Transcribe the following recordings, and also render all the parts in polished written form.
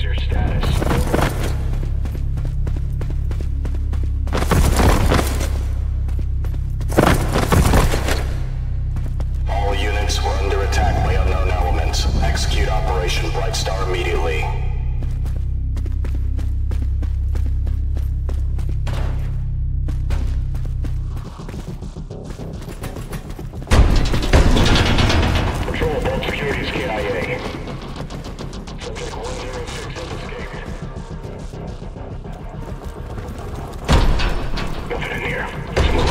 your status? All units were under attack by unknown elements. Execute Operation Bright Star immediately. Control, both securities KIA. Subject 106 has escaped. Nothing in here. Let's move.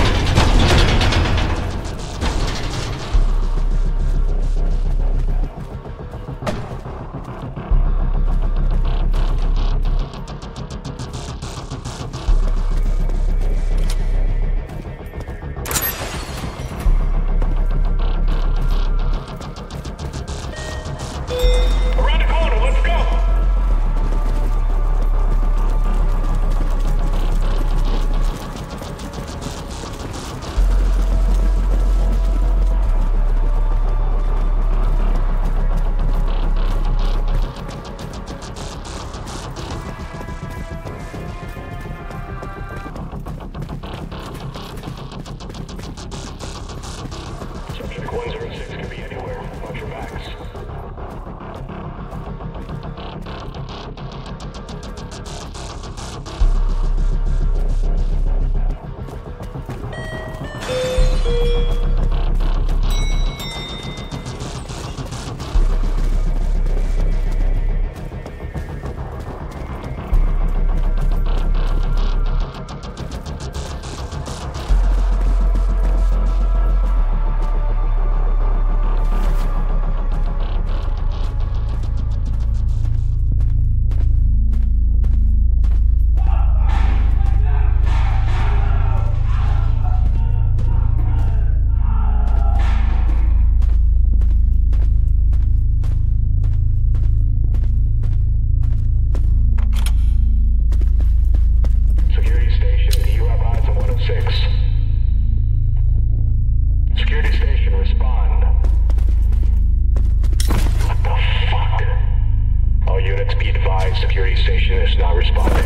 Around the corner, let's go! Subject 106 could be anywhere. Watch your backs. Security station, do you have eyes on 106? Security station, respond. What the fuck? All units be advised, security station is not responding.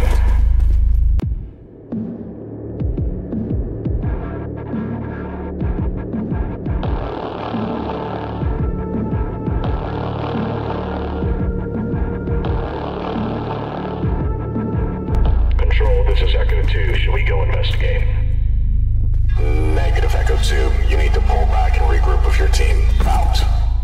Control, this is Echo 2. Should we go investigate? Negative, Echo 2. You need to pull back and regroup with your team. Out.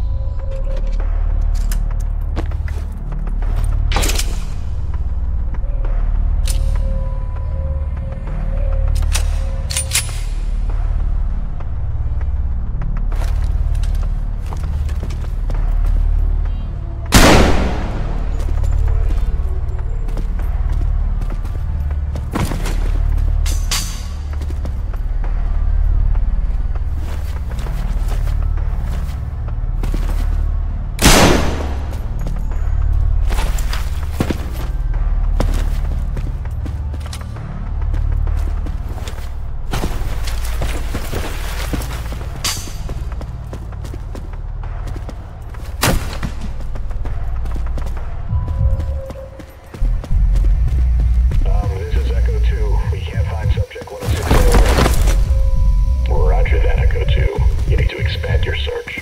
This is Echo 2. We can't find subject 106 anywhere. Roger that, Echo 2. You need to expand your search.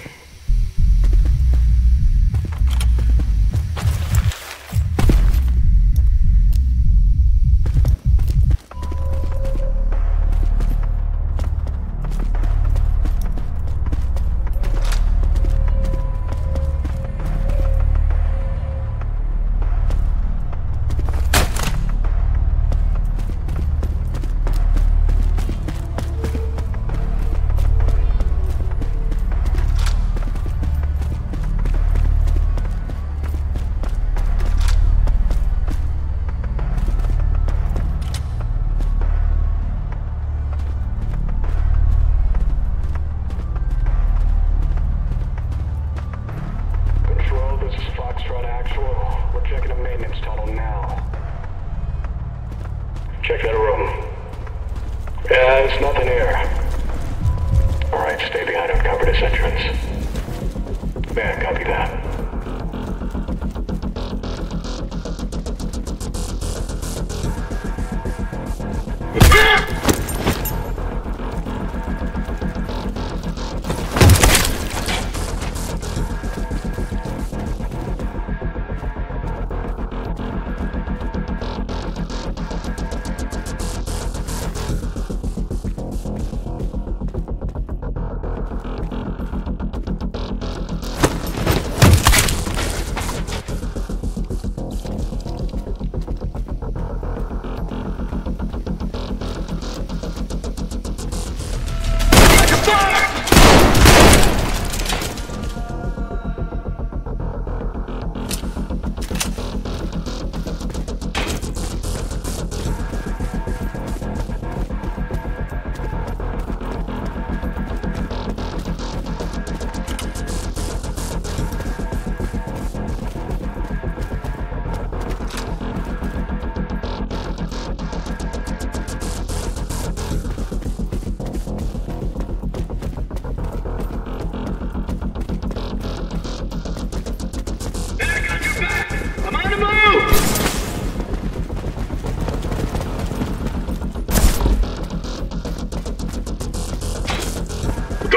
Check that room. Yeah, there's nothing here. Alright, stay behind and cover this entrance. Man, copy that.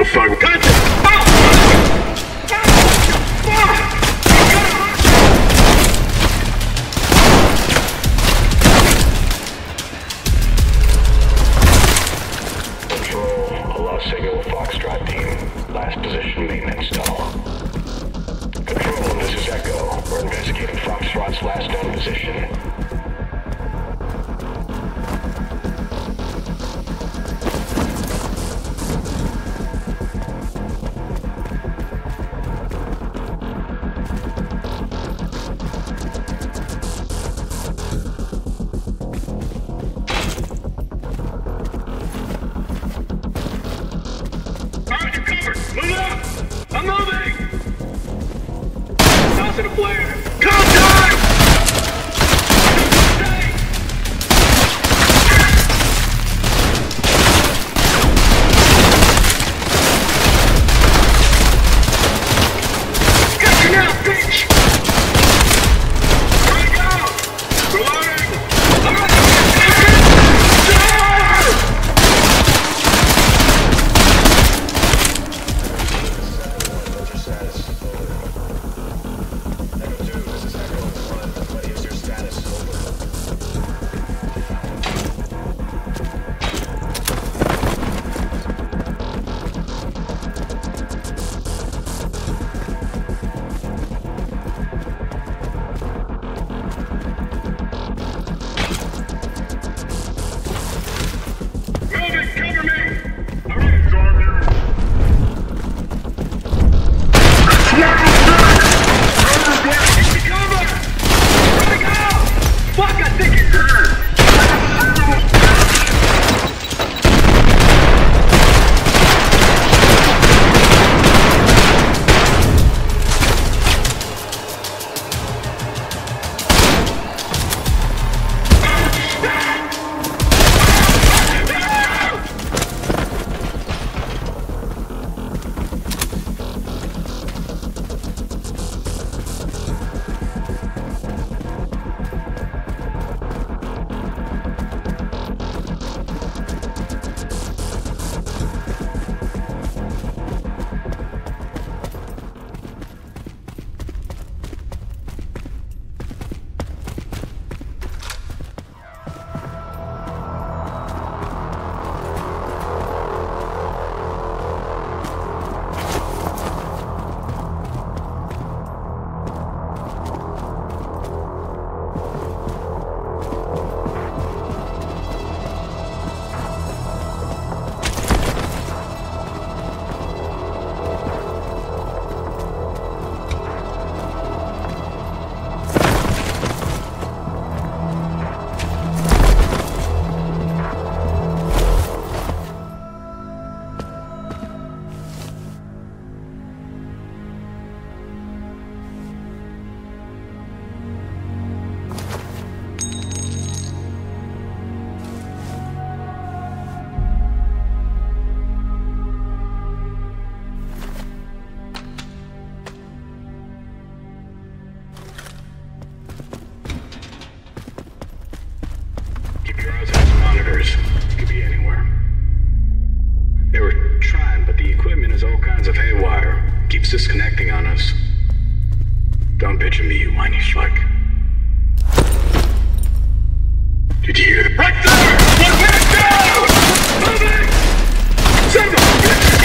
the fuck? Control, a lost signal with Foxtrot team. Last position, maintenance tunnel. Control, this is Echo. We're investigating Foxtrot's last known position. Disconnecting on us. Don't picture me, you whiny fuck. Did you hear the— right there! One man down! Moving! Son of a bitch!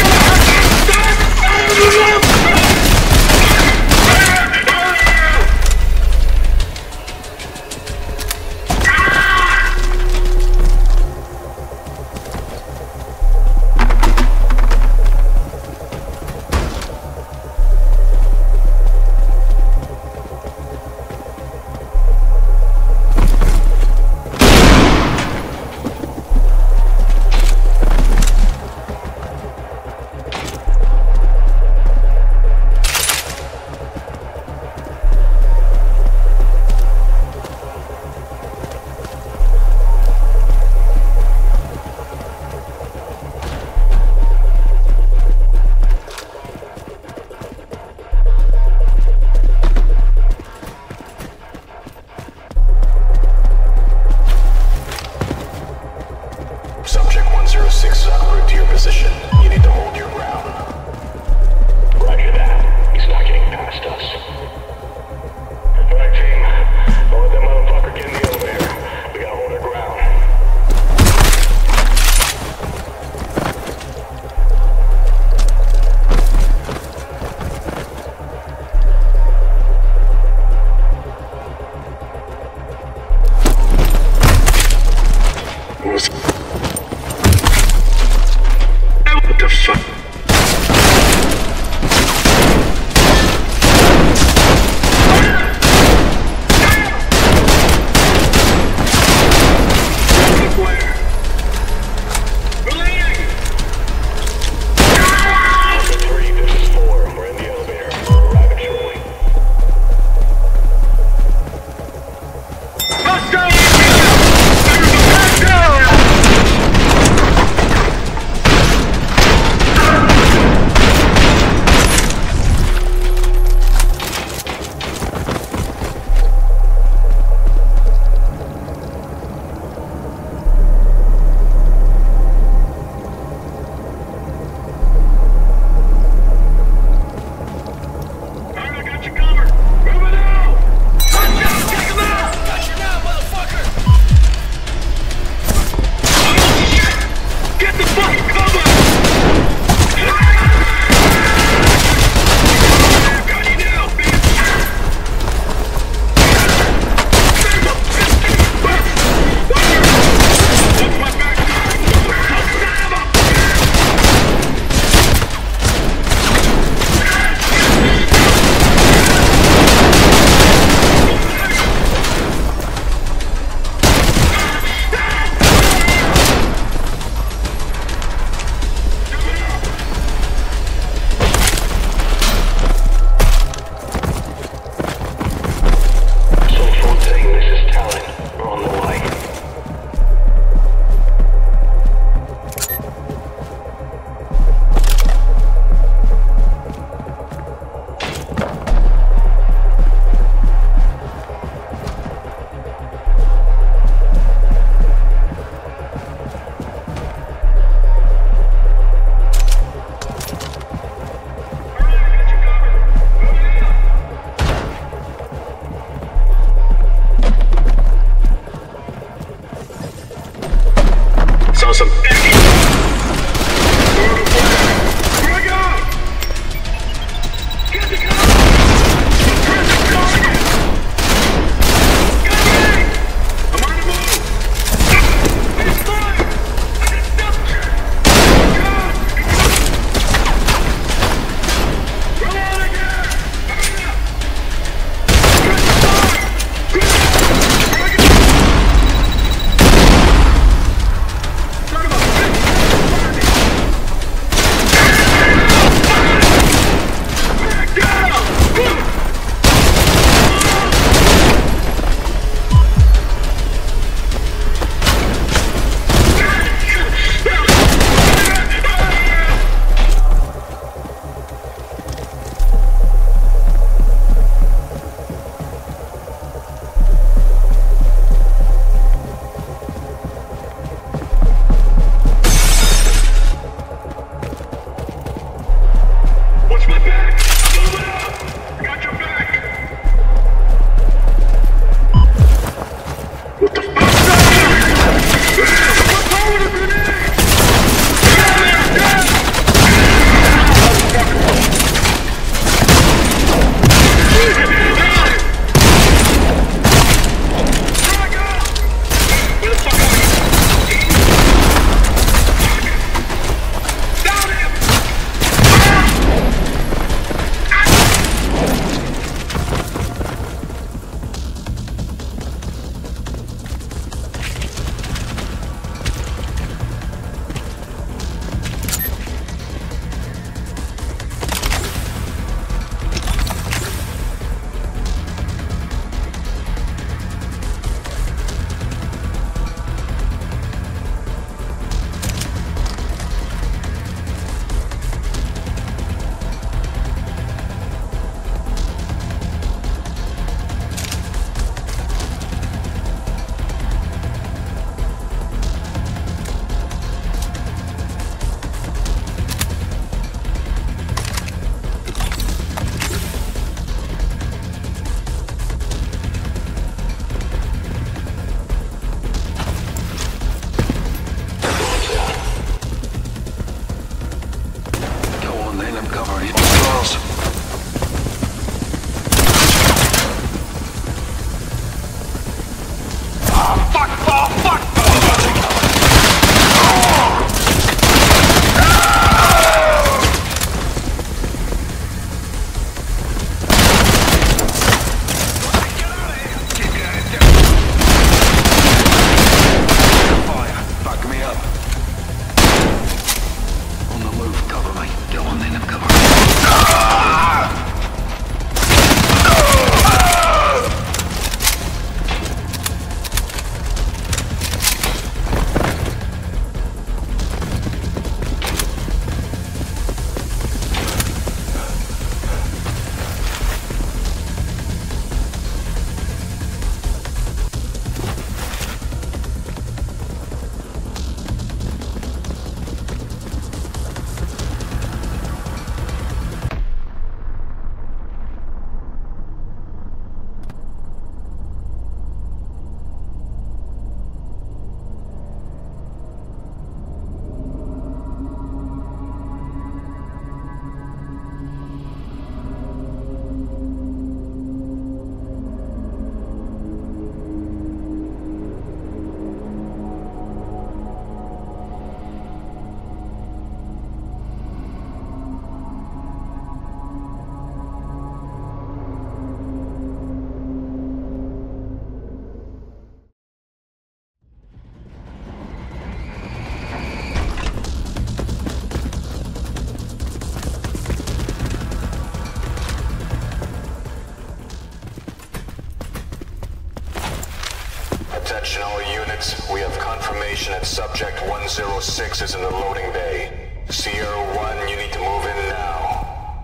Attention all units, we have confirmation that Subject 106 is in the loading bay. Sierra 1, you need to move in now.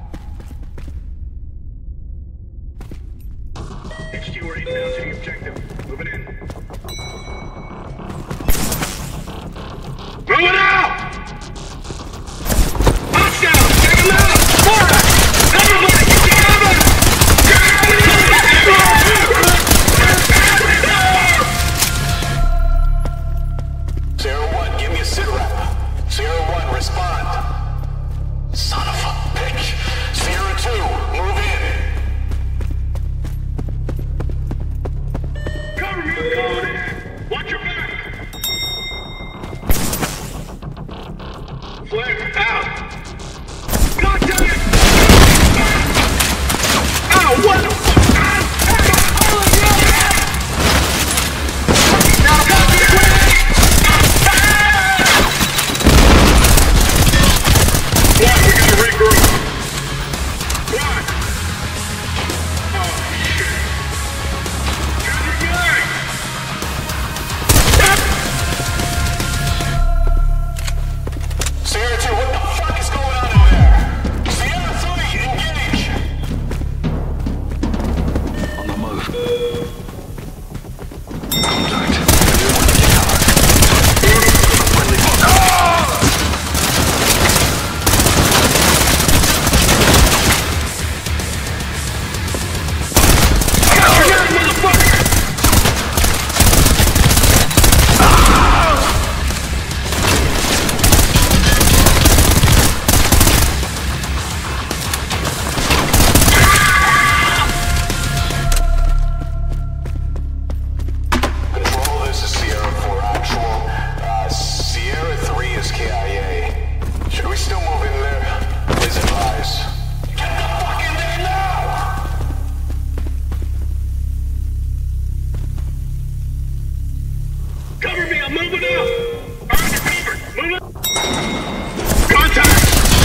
HG, we're inbound to the objective. Moving in. Moving out! Hostiles! Take them out! Forward! Everybody, get together! Sierra 1, give me a sit rep. Sierra 1, respond. Son of a bitch. Sierra 2, move in. Cover me, I'm going in! Watch your back! Flare out! Contact! Ow, what the fuck? Now got me quick! Yeah, we gotta regroup. Run! Oh, shit. Here's your guy! Sierra 2, what the fuck is going on in there? Sierra 3, engage! On the move. Contact. Everyone get cover. Friendly fire. Control, this is Sierra 4 actual. Sierra 3 is KIA. Should we still move in there? Please advise. Get the fuck in there now! Cover me, I'm moving up! Alright, you're covered! Move up! Contact!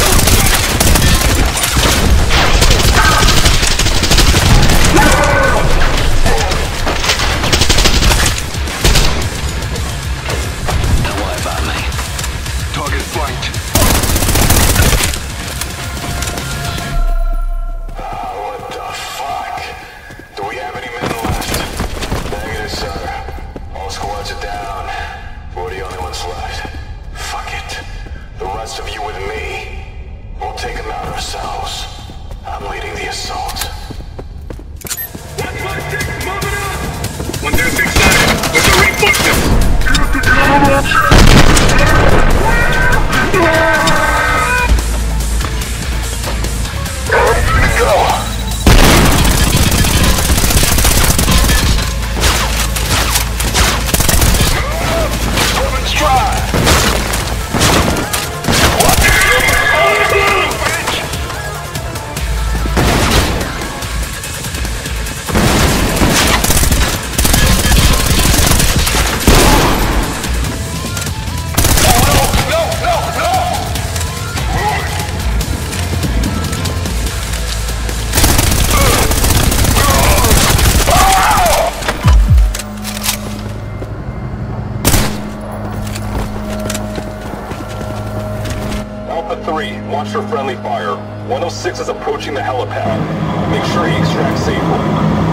Don't worry about me. Target flanked. What the fuck? Do we have any men left? Negative, sir. All squads are down. We're the only ones left. Fuck it. The rest of you with me. We'll take them out ourselves. I'm leading the assault. 156, moving up! 106 side, with the reinforcements! Go! Let's try! Alpha 3, watch for friendly fire. 106 is approaching the helipad. Make sure he extracts safely.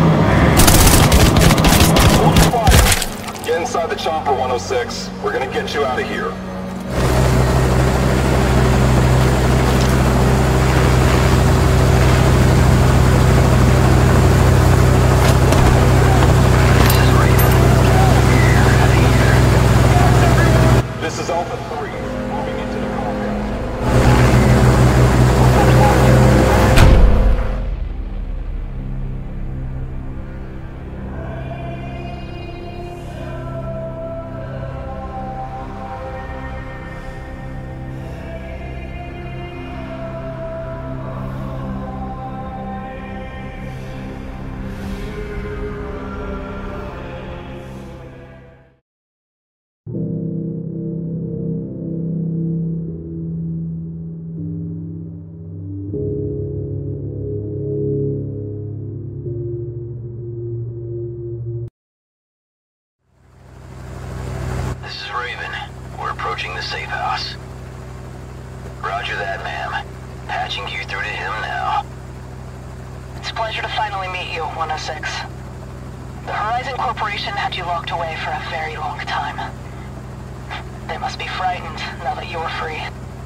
Hold your fire. Get inside the chopper, 106. We're gonna get you out of here. This is Alpha 3, moving into the compound. through to him now. It's a pleasure to finally meet you, 106. The Horizon Corporation had you locked away for a very long time. They must be frightened now that you're free.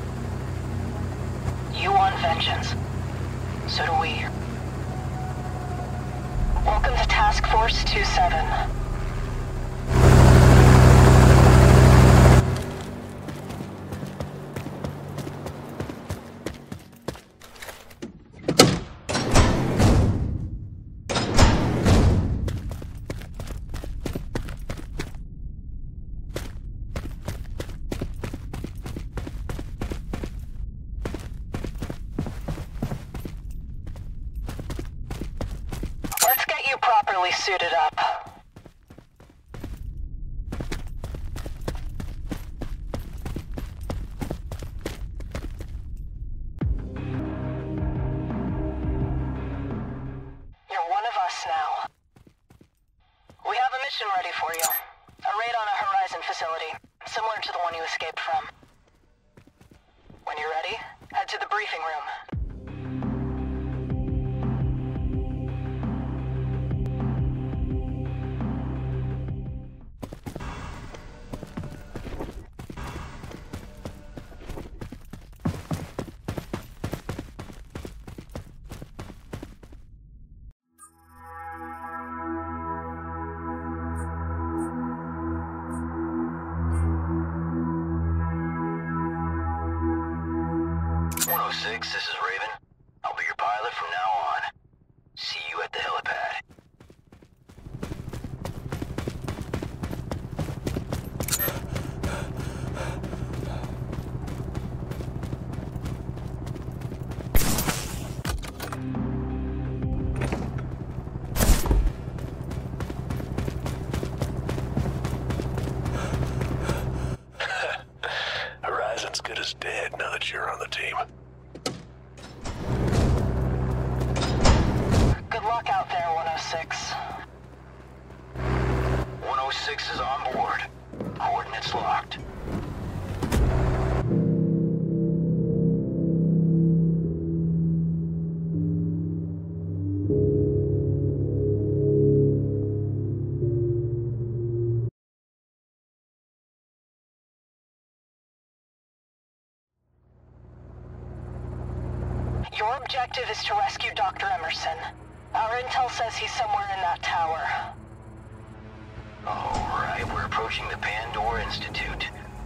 You want vengeance. So do we. Welcome to Task Force 27. Properly suited up. You're one of us now. We have a mission ready for you. A raid on a Horizon facility, similar to the one you escaped from. When you're ready, head to the briefing room. This is Raven. I'll be your pilot from now on. See you at the helipad. Horizon's good as dead now that you're on the team. Good luck out there, 106. 106 is on board. Coordinates locked. Your objective is to rescue Dr. Emerson. Our intel says he's somewhere in that tower. Alright, we're approaching the Pandora Institute.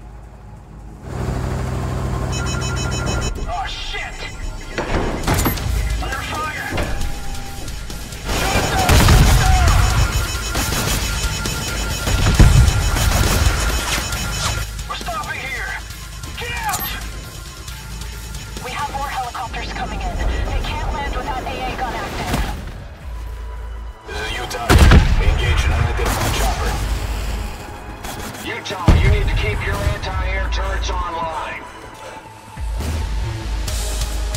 Oh shit! Under fire! We're stopping here! Get out! We have more helicopters coming in. They can't land without AA gun active. This is Utah here. Engage an unidentified chopper. Utah, you need to keep your anti-air turrets online.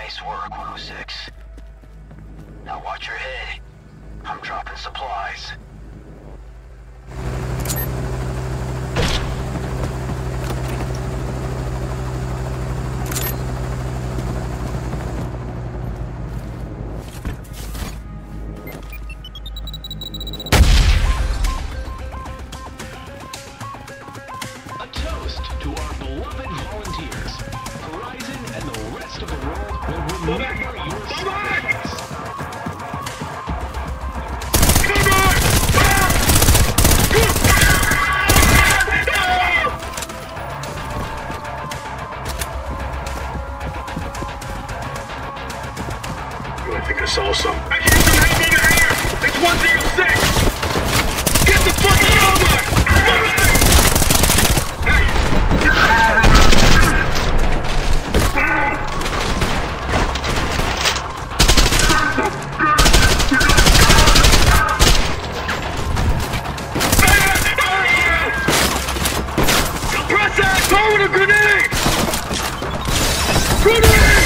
Nice work, 106. Now watch your head. I'm dropping supplies. A toast to our beloved volunteers. Horizon and the rest of the world will remember your sacrifice. I think I saw some. I hear some help over here! It's 106! Get the fucking over! Press that! Throw in a grenade! Grenade!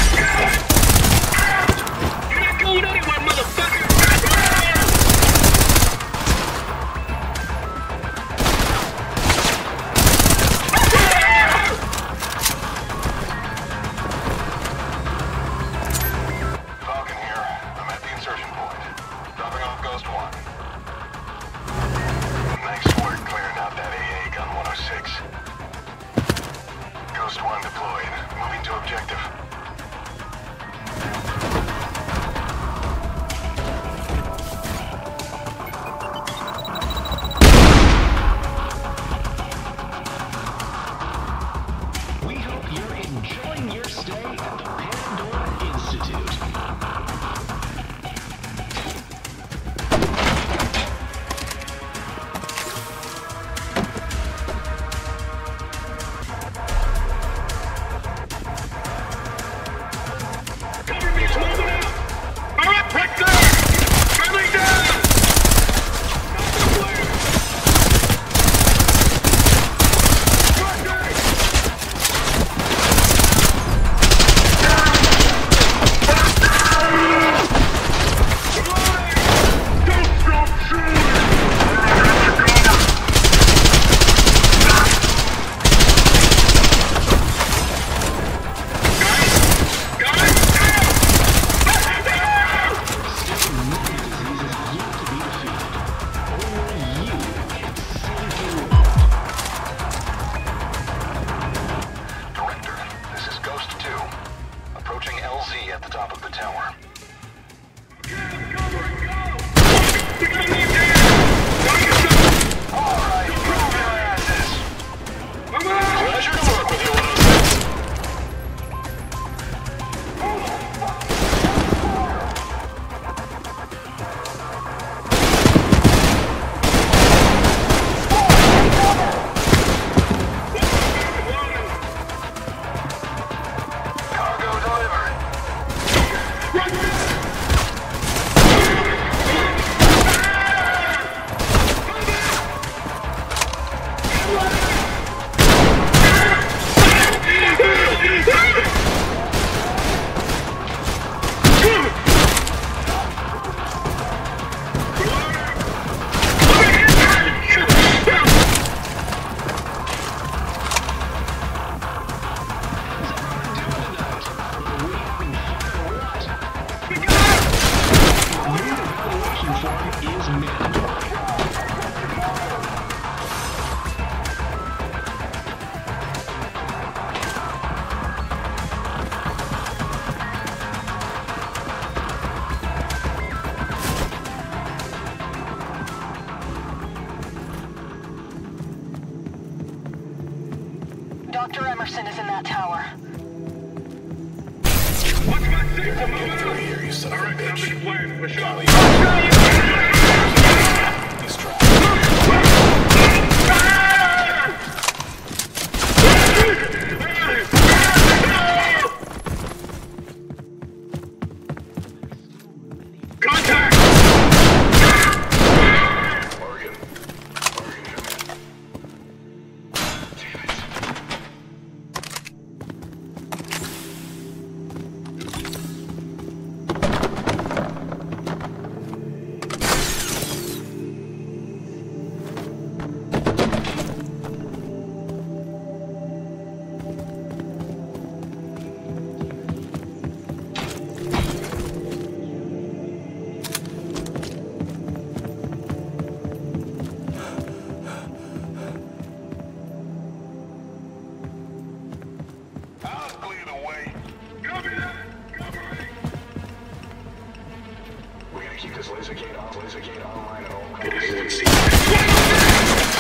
You're not going anywhere, motherfucker! Falcon here. I'm at the insertion point. Dropping off Ghost 1. Nice work clearing out that AA gun 106. Ghost 1 deployed. Moving to objective. We hope you're enjoying your stay at the Pandora Institute. Cover me, it's moving out! Alright, right there! Friendly down! Not the player! Contact! Don't stop shooting! Director, this is Ghost 2. Approaching LZ at the top of the tower. Alright, move your asses! Pleasure to work with you, 106. Cargo delivered. Is mandatory. Dr. Emerson is in that tower. Watch my six, I'm moving out! Here, you son of a Alright, sounds like a bitch. plan. For sure. He's trapped. Contact! Morgan. Morgan, come in. Damn it. Blizzardgate online at all costs. Did anyone see that?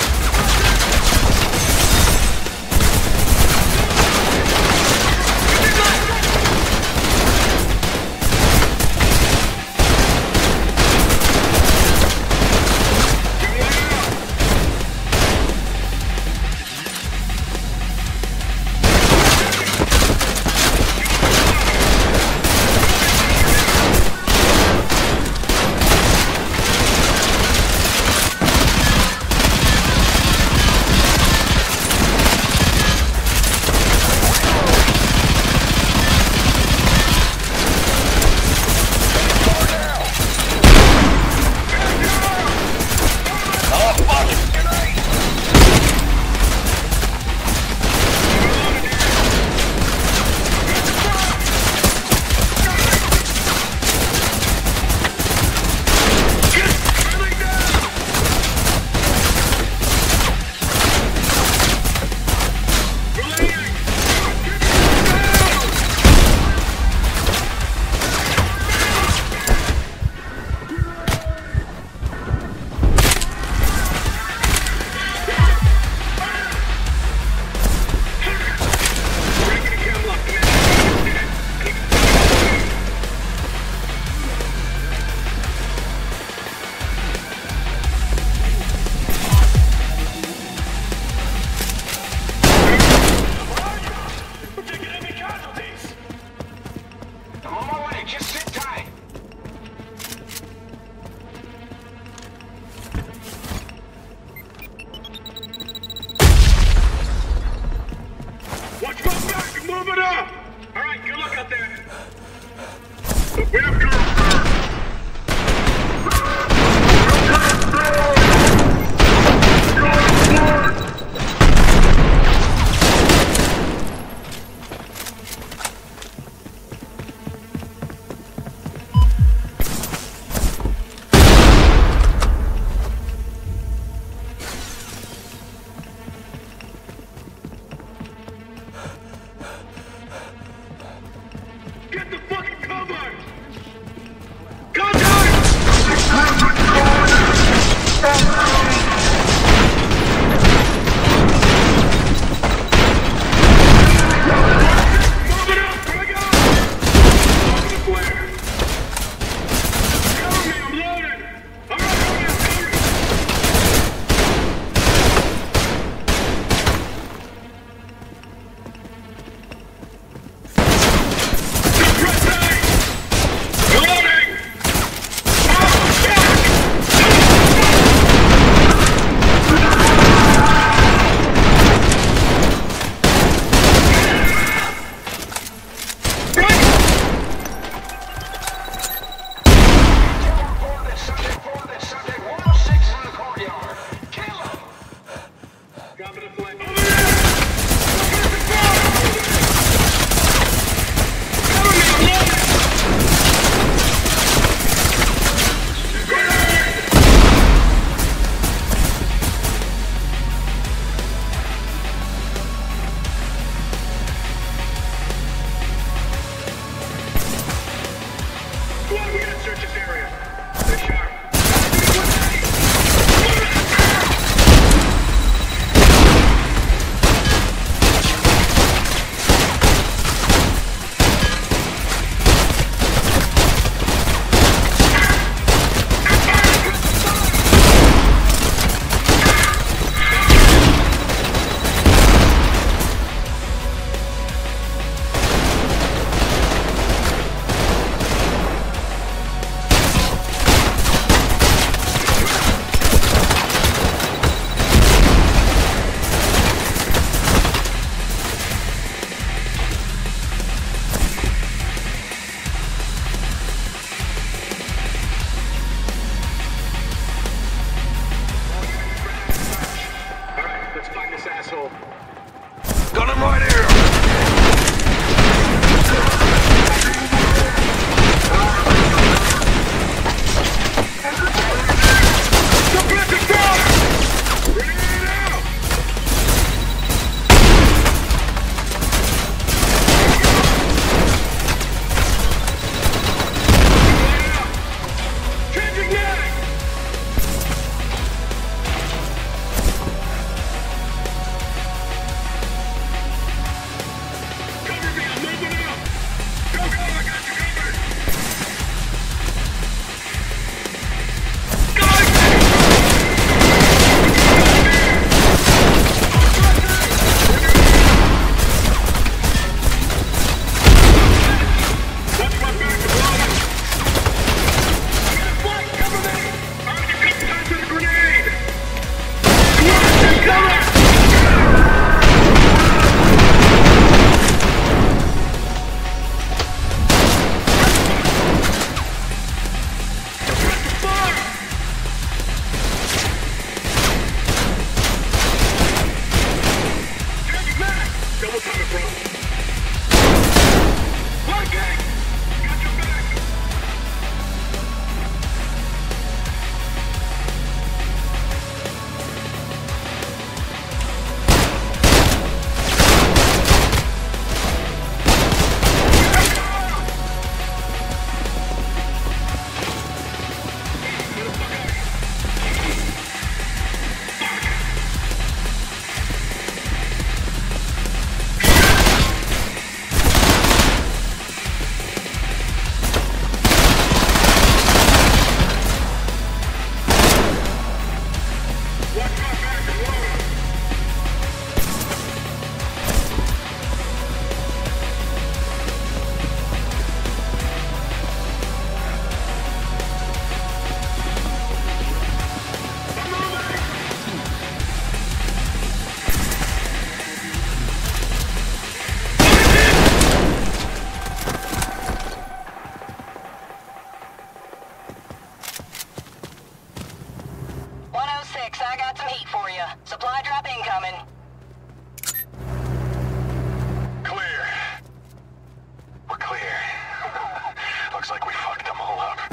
Looks like we fucked them all up.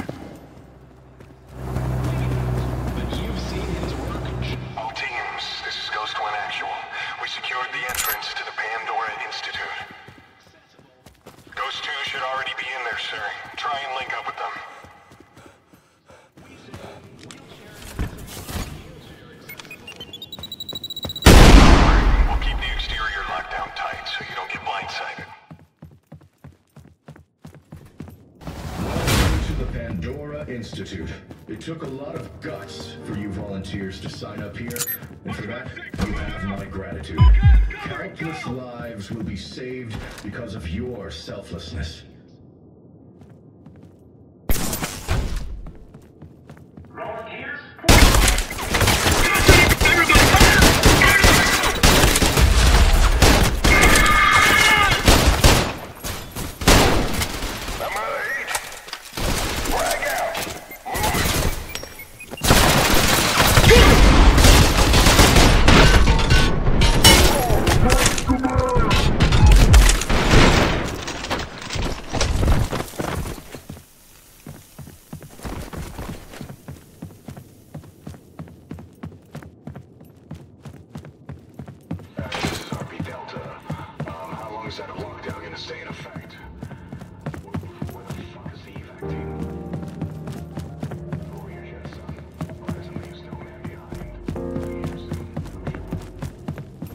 But you've seen his work. All teams, this is Ghost One Actual. We secured the entrance to the Pandora Institute. Ghost 2 should already be in there, sir. Try and link up with them. We'll keep the exterior locked down tight so you don't get blindsided. Welcome to the Pandora Institute. It took a lot of guts for you volunteers to sign up here, and for that, you have my gratitude. Countless lives will be saved because of your selflessness. Volunteers? I'm out of heat. Frag out. Move it. This is RP Delta. How long is that lockdown gonna stay in effect? Where the fuck is the evac team? Over your jet, son. There's a new snowman behind. Be here soon, I'm sure.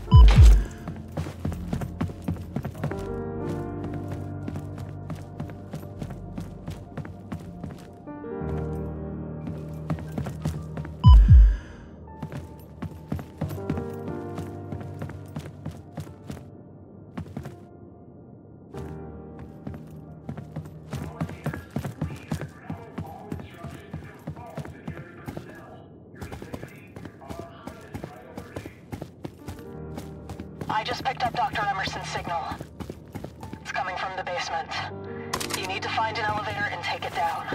I just picked up Dr. Emerson's signal. It's coming from the basement. You need to find an elevator and take it down.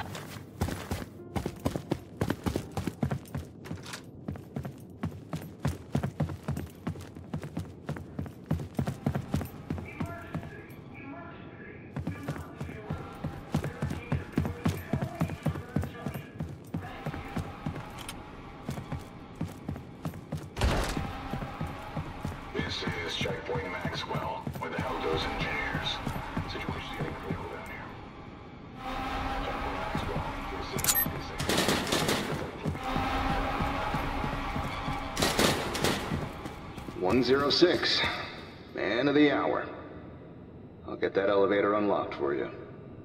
This is Checkpoint Maxwell. Where the hell goes engineers? Situation's getting critical down here. Checkpoint Maxwell. This is 106. Man of the hour. I'll get that elevator unlocked for you.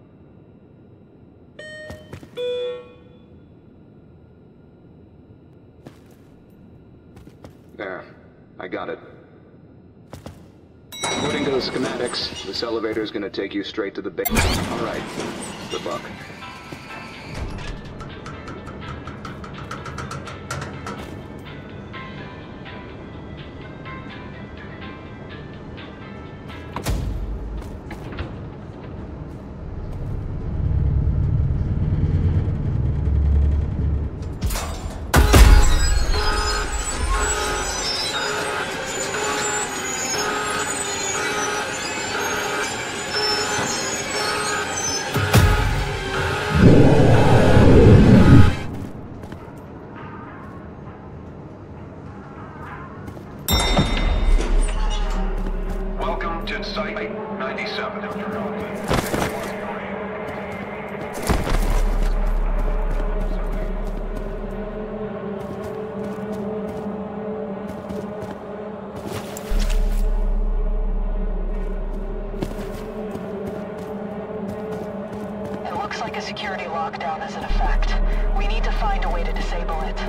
There. I got it. According to the schematics, this elevator is going to take you straight to the base. All right. Good luck. Welcome to Site 97. It looks like a security lockdown is in effect. We need to find a way to disable it.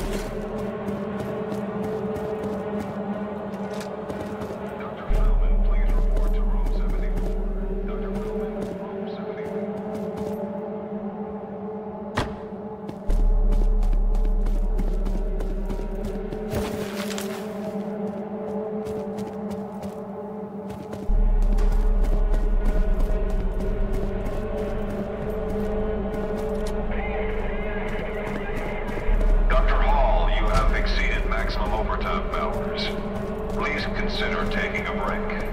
maximum overtime hours. Please consider taking a break.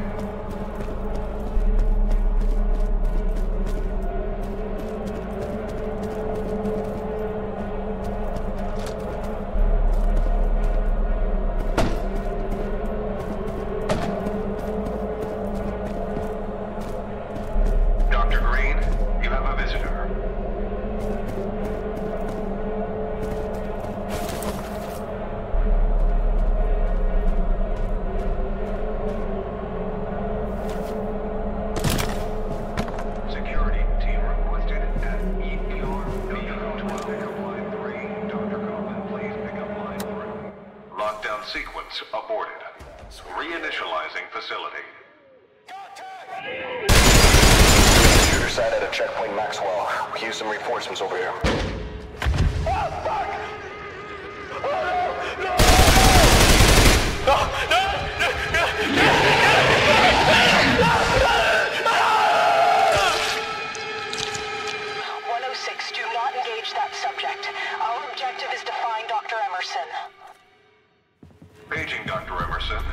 Dr. Green, you have a visitor. Security team requested at EPR B12 pickup line 3. Dr. Coffin, please pick up line 3. Lockdown sequence aborted. Reinitializing facility. Shooter sighted at checkpoint Maxwell. We can use some reinforcements over here. Do not engage that subject. Our objective is to find Dr. Emerson. Paging Dr. Emerson.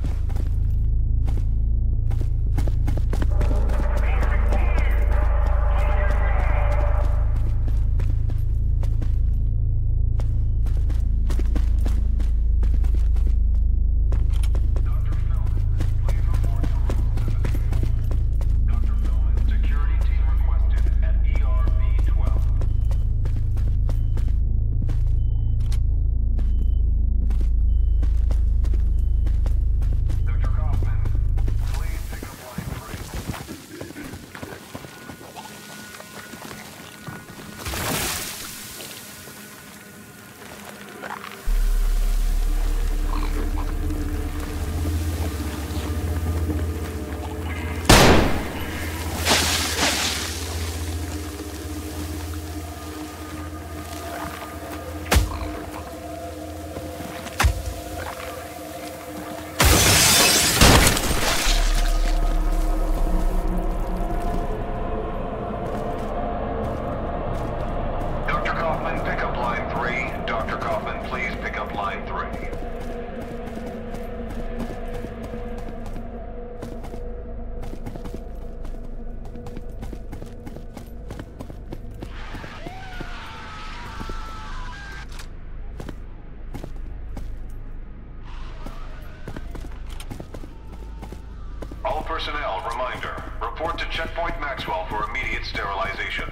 Personnel, reminder. Report to checkpoint Maxwell for immediate sterilization.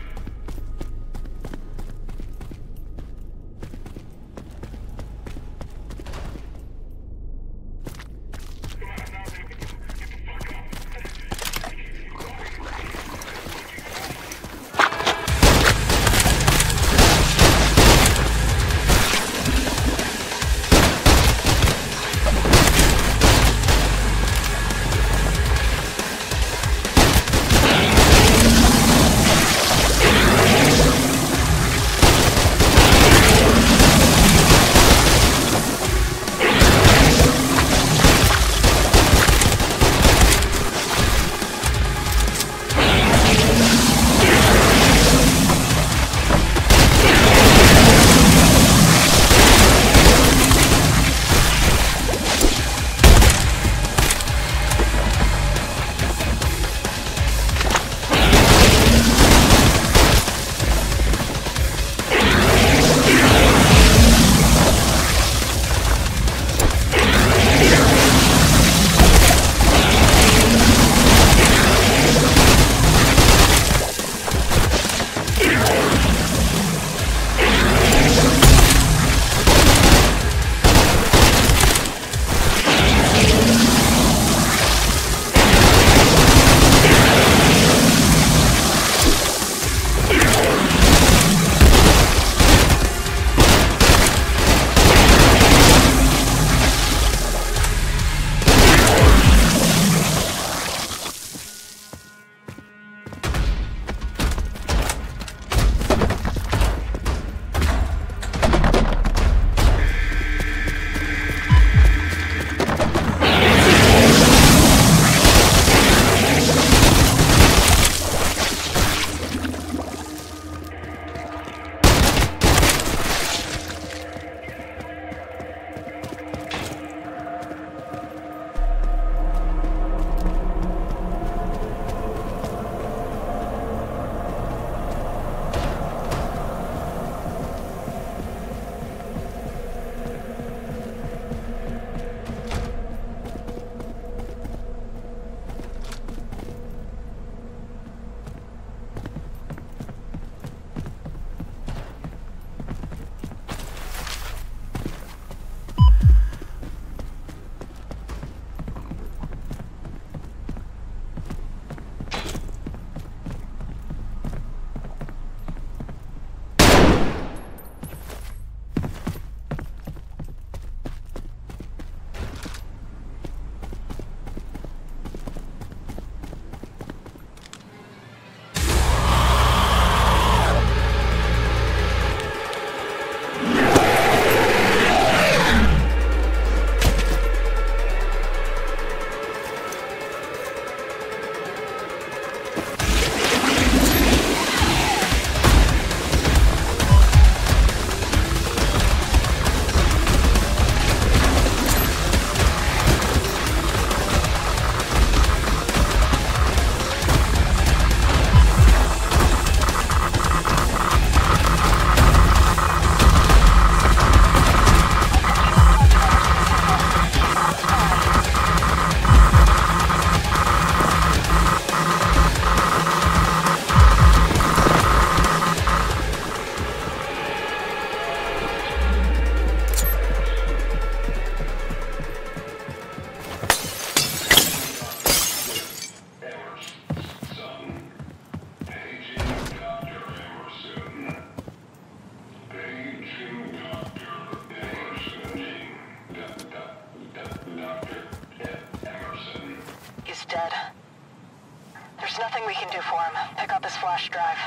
check out this flash drive.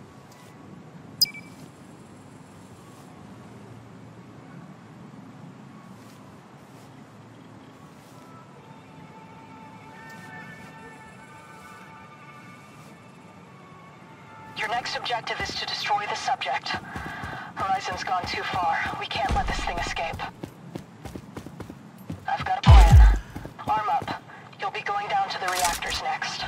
Your next objective is to destroy the subject. Horizon's gone too far. We can't let this thing escape. I've got a plan. Arm up. You'll be going down to the reactors next.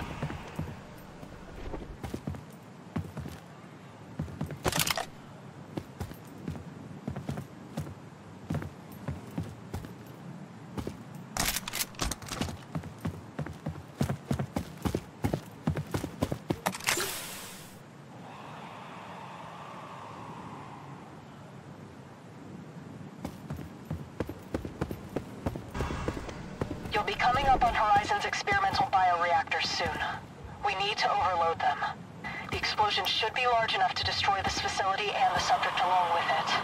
You'll be coming up on Horizon's experimental bioreactors soon. We need to overload them. The explosion should be large enough to destroy this facility and the subject along with it.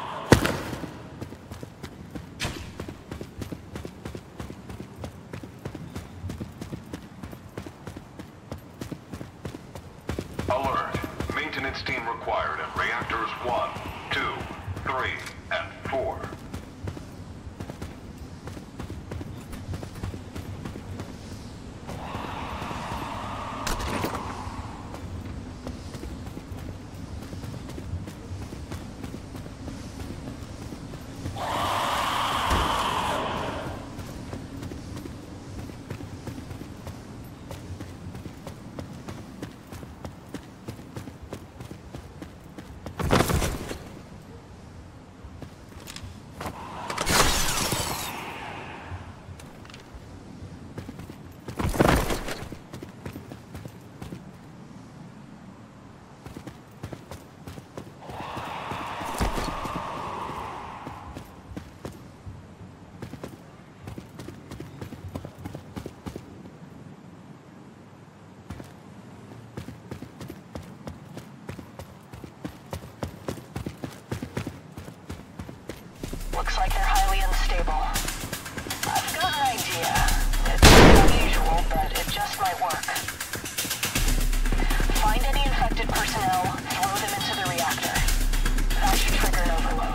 Alert. Maintenance team required at reactors 1, 2, 3, and 4. Looks like they're highly unstable. I've got an idea. It's unusual, but it just might work. Find any infected personnel, throw them into the reactor. That should trigger an overload.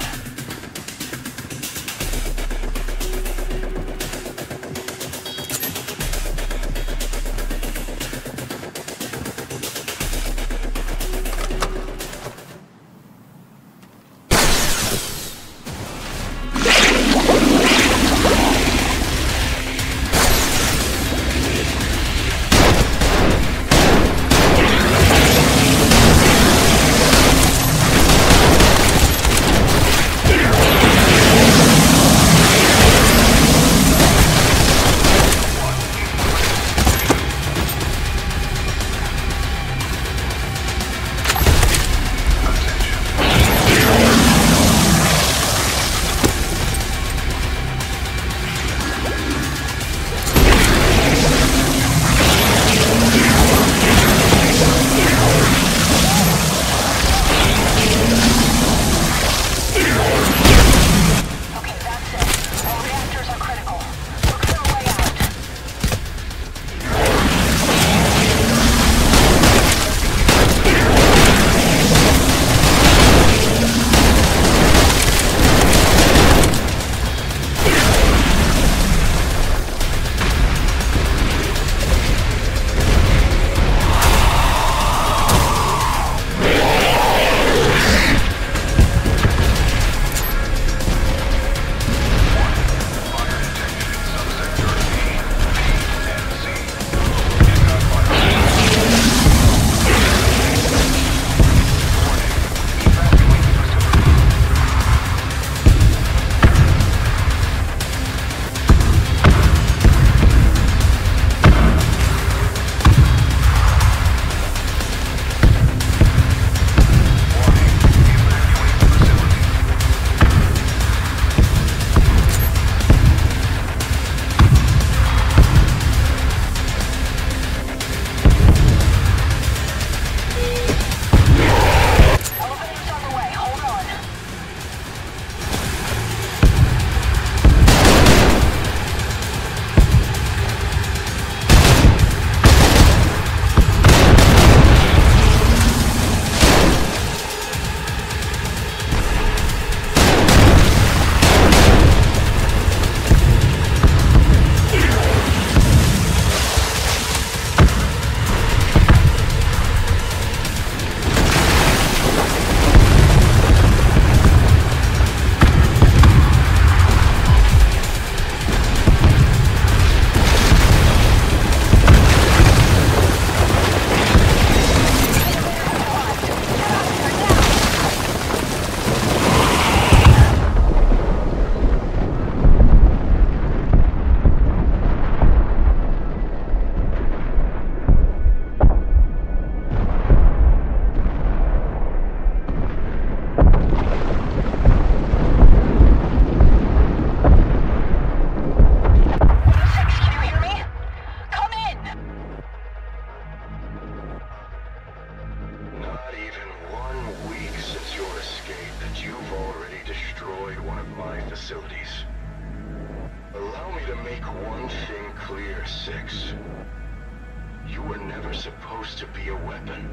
violate one of my facilities. Allow me to make one thing clear, 6. You were never supposed to be a weapon.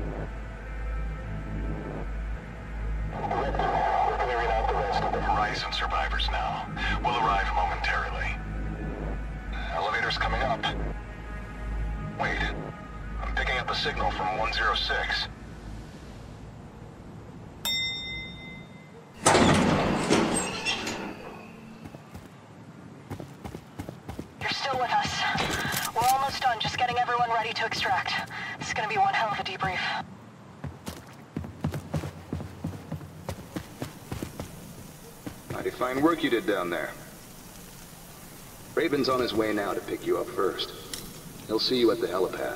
We're clearing out the rest of the Horizon survivors now. We'll arrive momentarily. Elevator's coming up. Wait, I'm picking up a signal from 106. You're still with us. We're almost done, just getting everyone ready to extract. This is gonna be one hell of a debrief. Mighty fine work you did down there. Raven's on his way now to pick you up first. He'll see you at the helipad.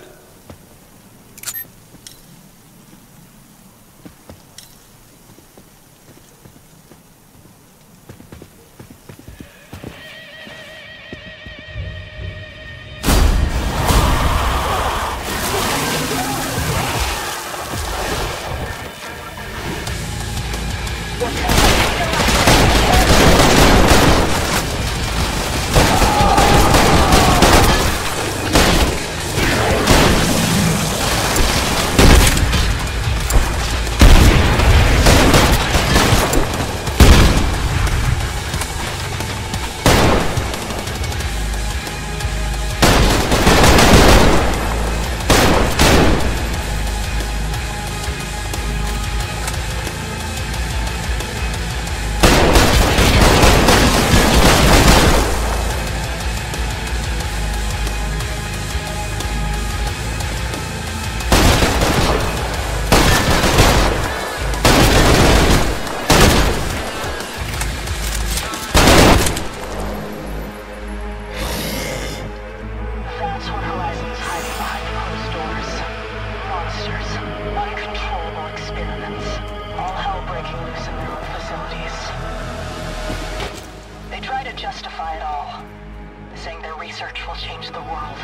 Justify it all, saying their research will change the world.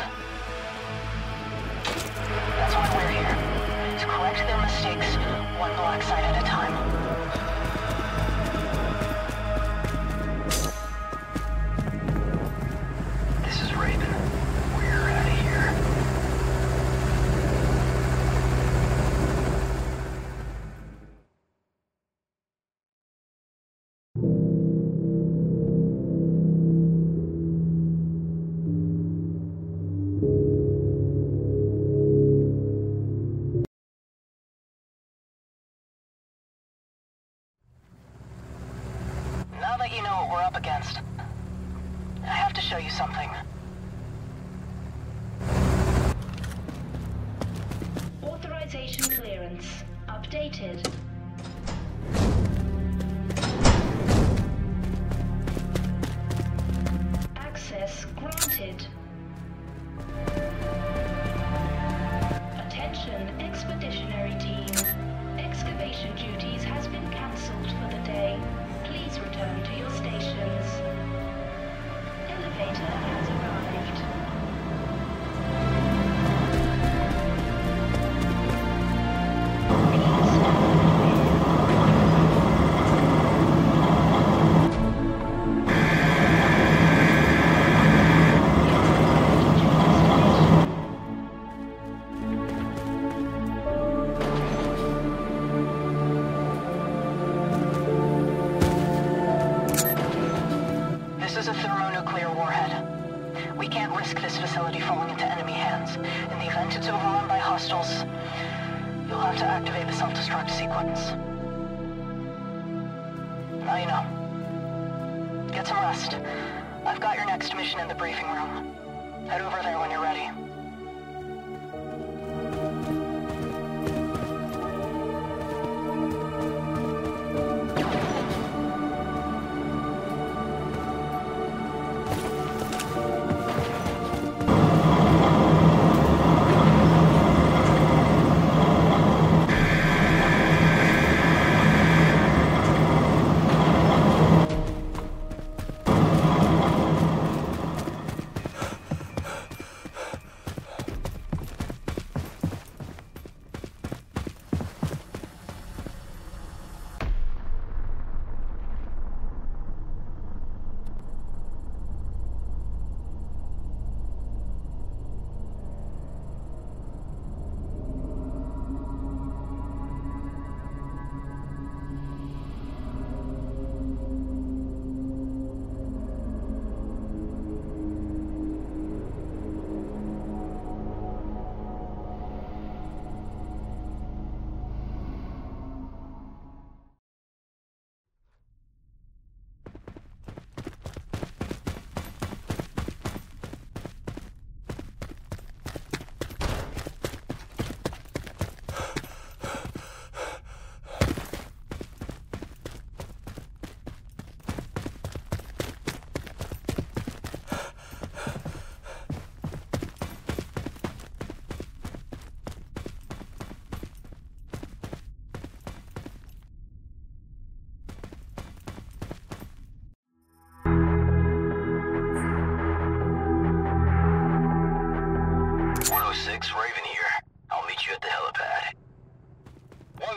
That's why we're here, to correct their mistakes, one black site at a time. This is Raven. We're out of here. Now that you know what we're up against, I have to show you something. Authorization clearance updated. Access granted. Attention expeditionary team. Excavation duties has been cancelled for the day. Please return to your stations. Elevator has arrived. This is a thermonuclear warhead. We can't risk this facility falling into enemy hands. In the event it's overrun by hostiles, you'll have to activate the self-destruct sequence. Now you know. Get some rest. I've got your next mission in the briefing room. Head over there when you're ready.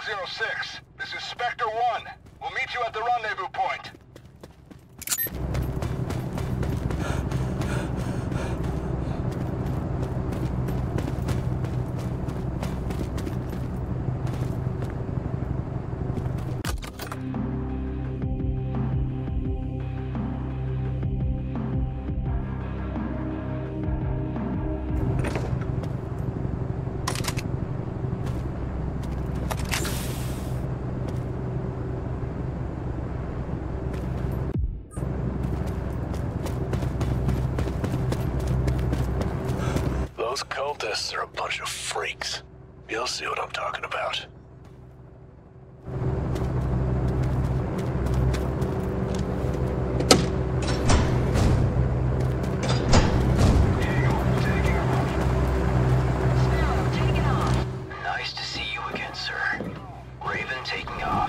106. This is Spectre 1. We'll meet you at the rendezvous point. Those cultists are a bunch of freaks. You'll see what I'm talking about. Nice to see you again, sir. Raven taking off.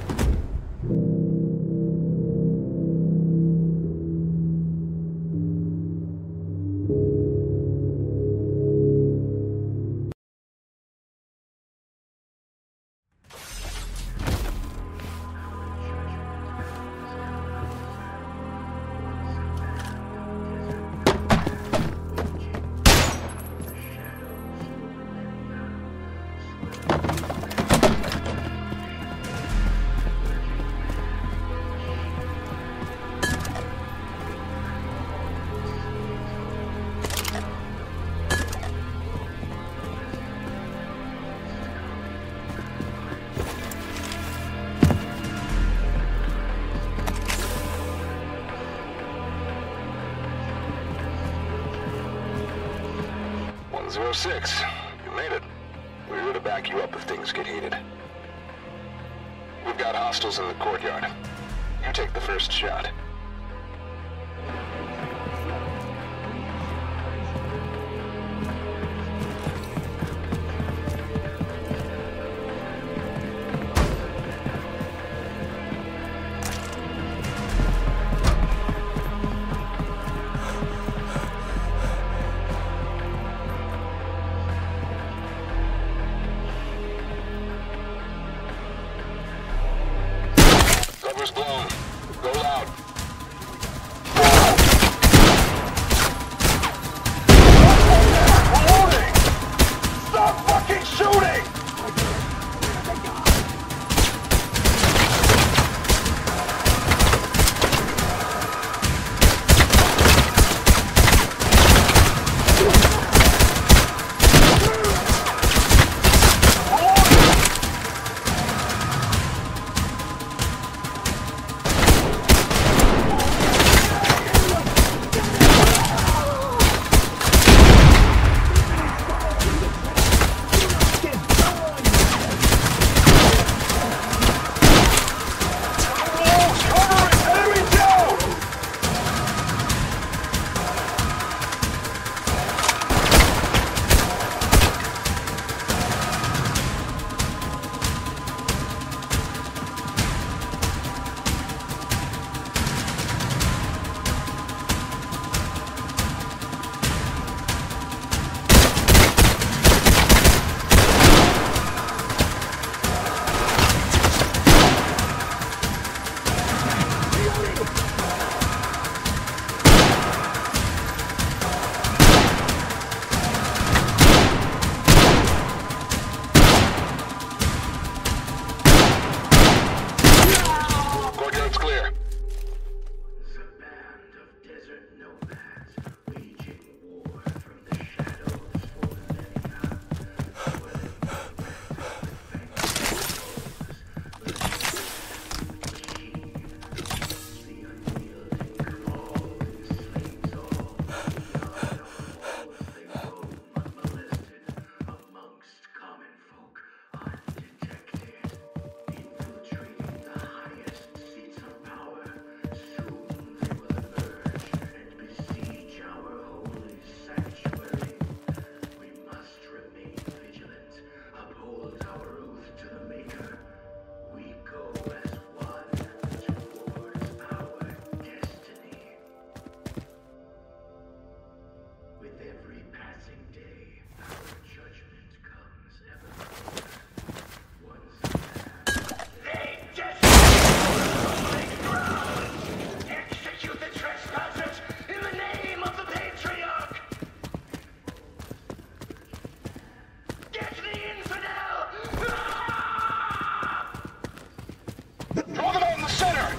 You made it. We're here to back you up if things get heated. We've got hostiles in the courtyard. You take the first shot. Cover's blown. Go loud. Reloading! Stop fucking shooting!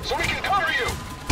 so we can cover you!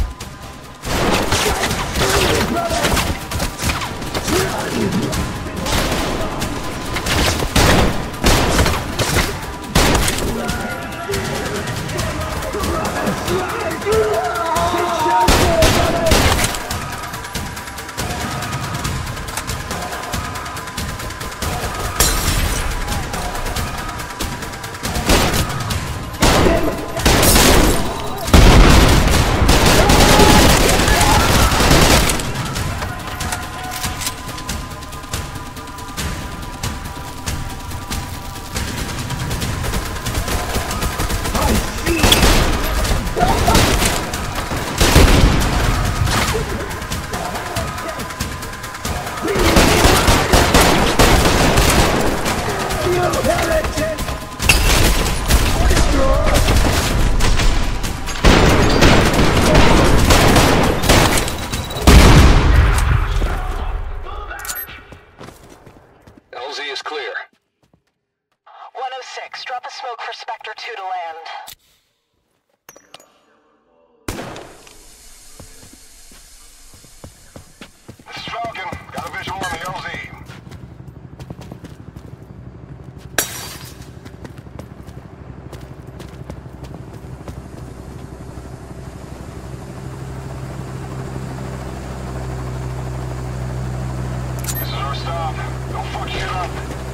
LZ is clear. 106, drop a smoke for Spectre 2 to land. This is Falcon. Got a visual on the LZ. This is our stop. Don't fuck shit up.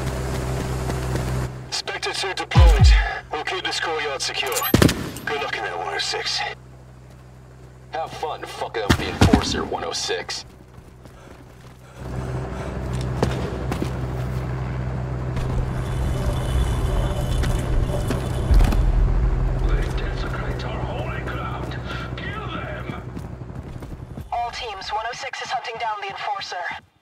Spectre 2 deployed. We'll keep this courtyard secure. Good luck in that 106. Have fun fucking up the Enforcer, 106. They desecrate our holy ground. Kill them. All teams, 106 is hunting down the Enforcer.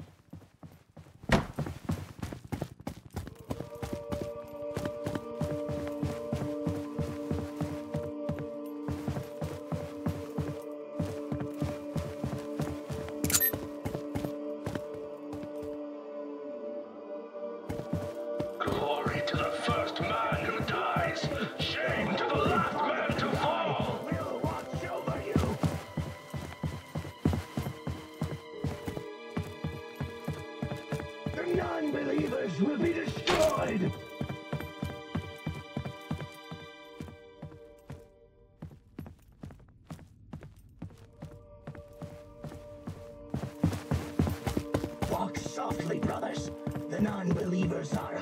Glory to the first man who dies. Shame to the last man to fall. We'll watch over you. The non-believers will be destroyed. Walk softly, brothers. The non-believers are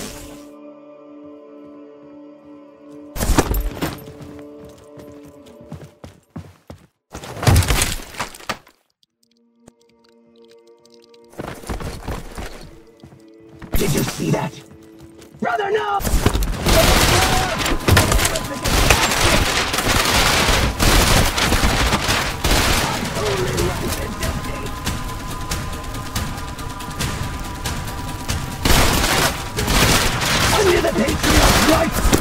Did you see that? Brother, no! Only the Patriots right!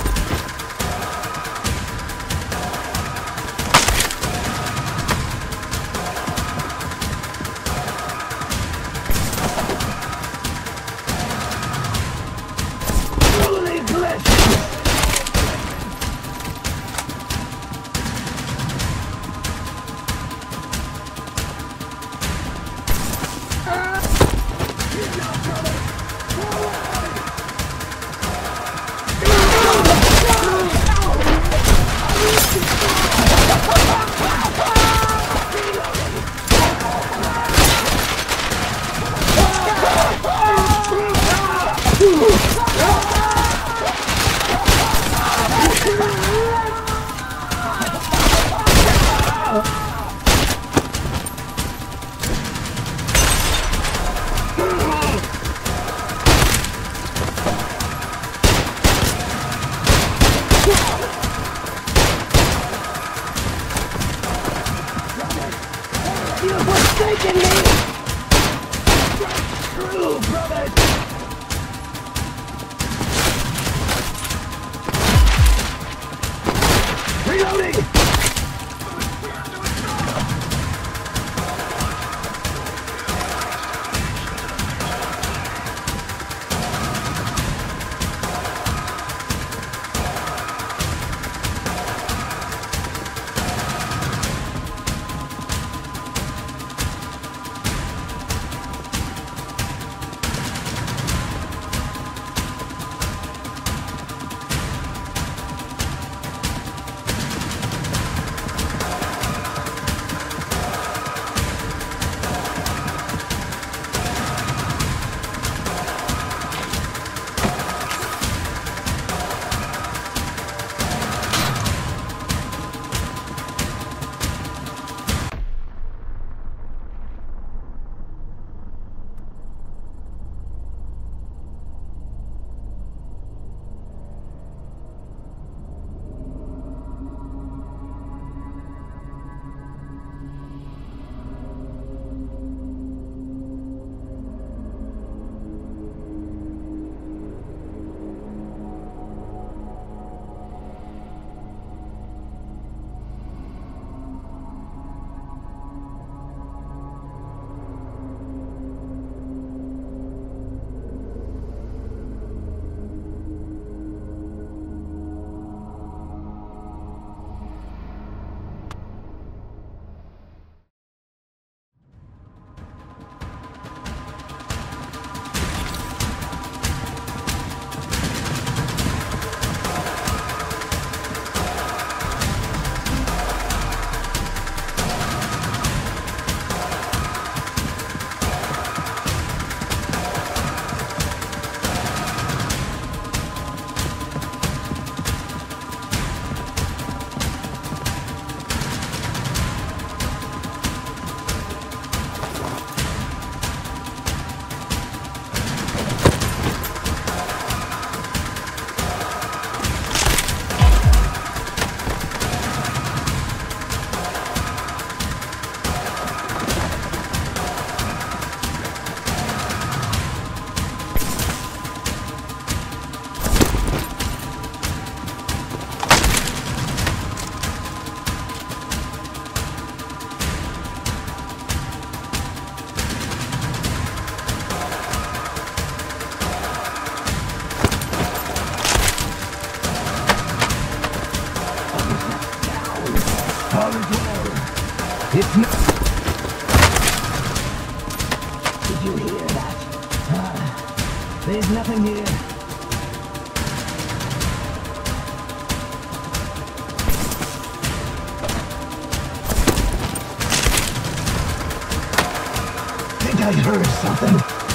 You've forsaken me! That's true, brothers! Reloading! It's not... Did you hear that? There's nothing here. I think I heard something.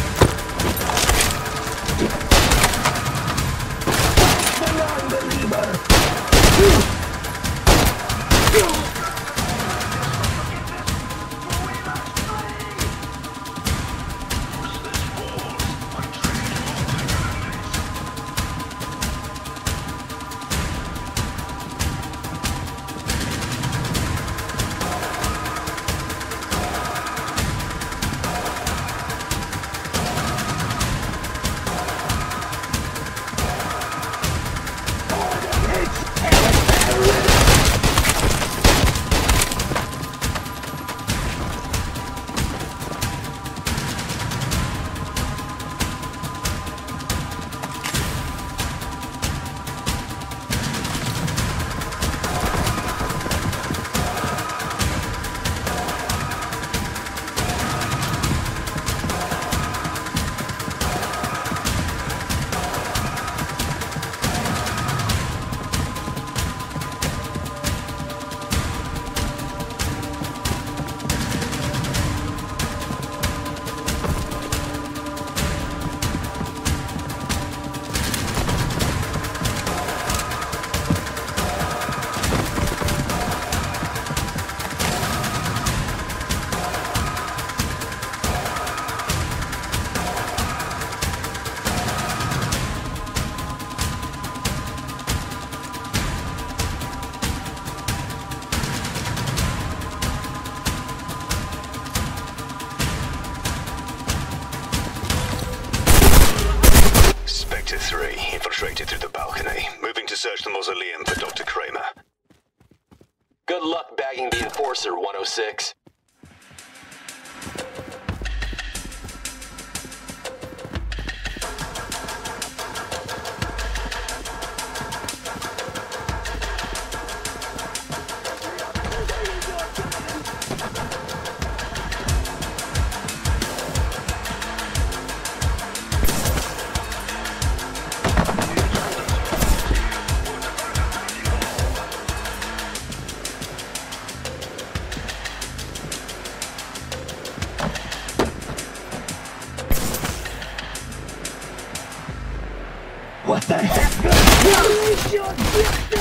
The non-believer! Infiltrated through the balcony, moving to search the mausoleum for Dr. Kramer. Good luck bagging the Enforcer, 106. What the heck? Release your victim!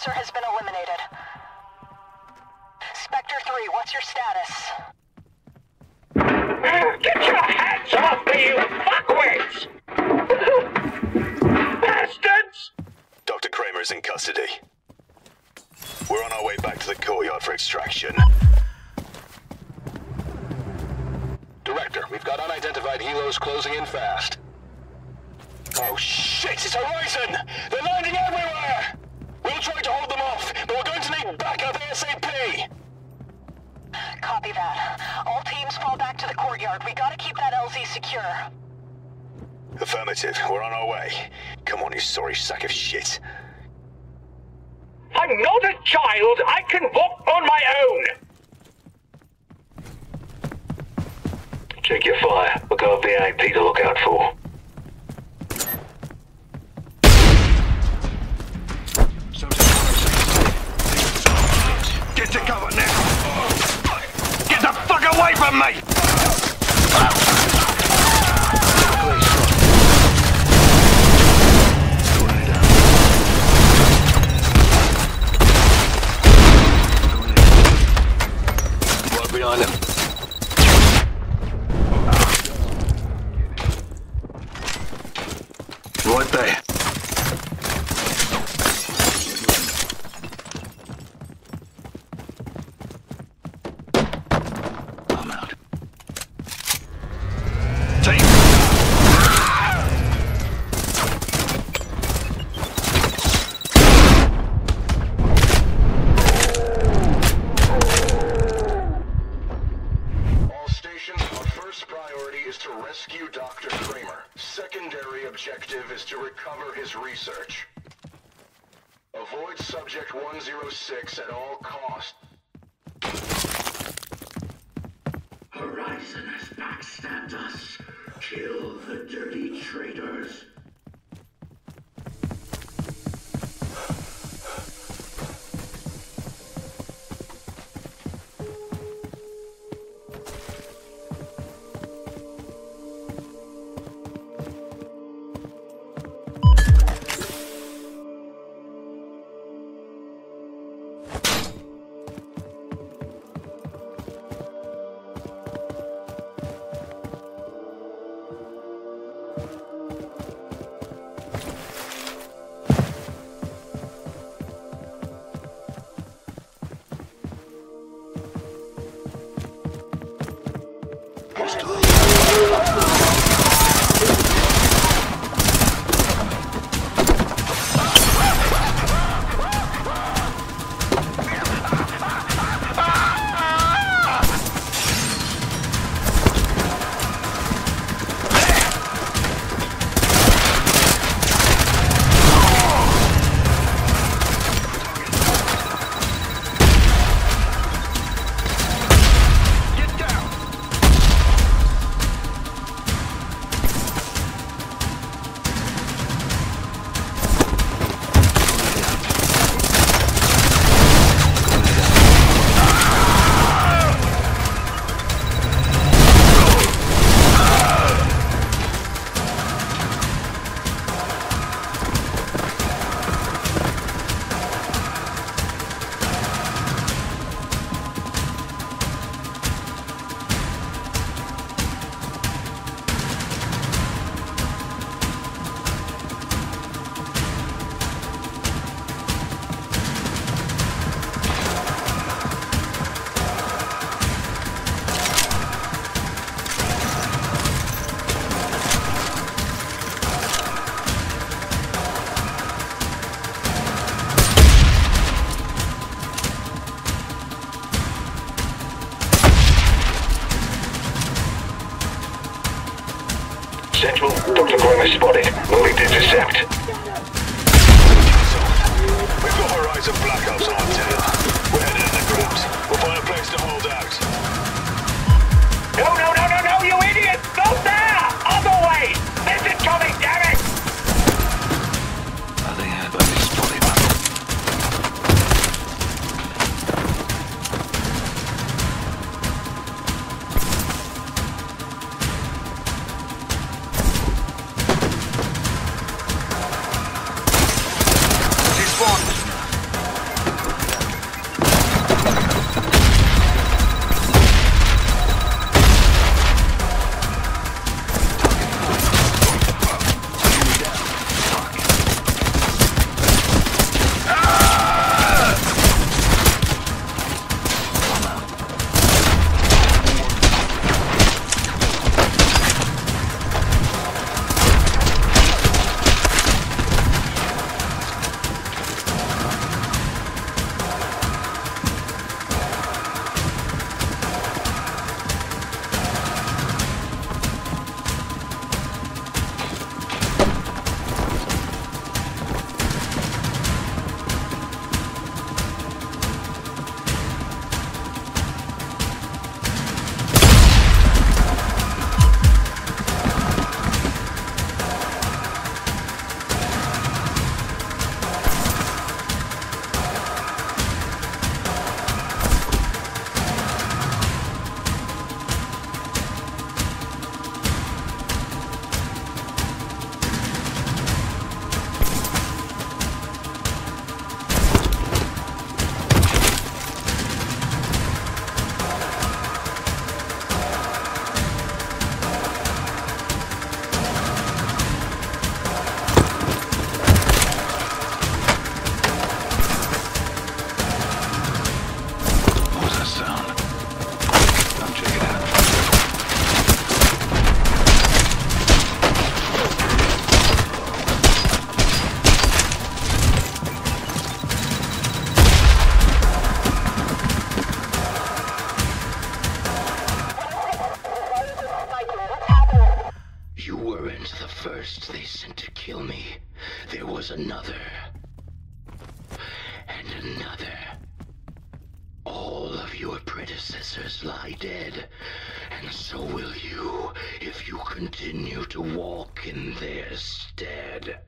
officer has been eliminated. Spectre 3, what's your status? Get your hands off me, you fuckwits! Bastards! Dr. Kramer is in custody. We're on our way back to the courtyard for extraction. Director, we've got unidentified helos closing in fast. Oh shit, it's Horizon! They're landing everywhere! We'll try to hold them off, but we're going to need backup ASAP! Copy that. All teams fall back to the courtyard. We gotta keep that LZ secure. Affirmative, we're on our way. Come on, you sorry sack of shit. I'm not a child. I can walk on my own. Check your fire. We've got a VIP to look out for. Get to cover now! Get the fuck away from me! One behind him. Right there. I'm out. Team! All stations, our first priority is to rescue Dr. Kramer. Secondary objective is to recover his research. Avoid Subject 106 at all costs. Horizon has backstabbed us. Kill the dirty traitors. another. All of your predecessors lie dead, and so will you if you continue to walk in their stead.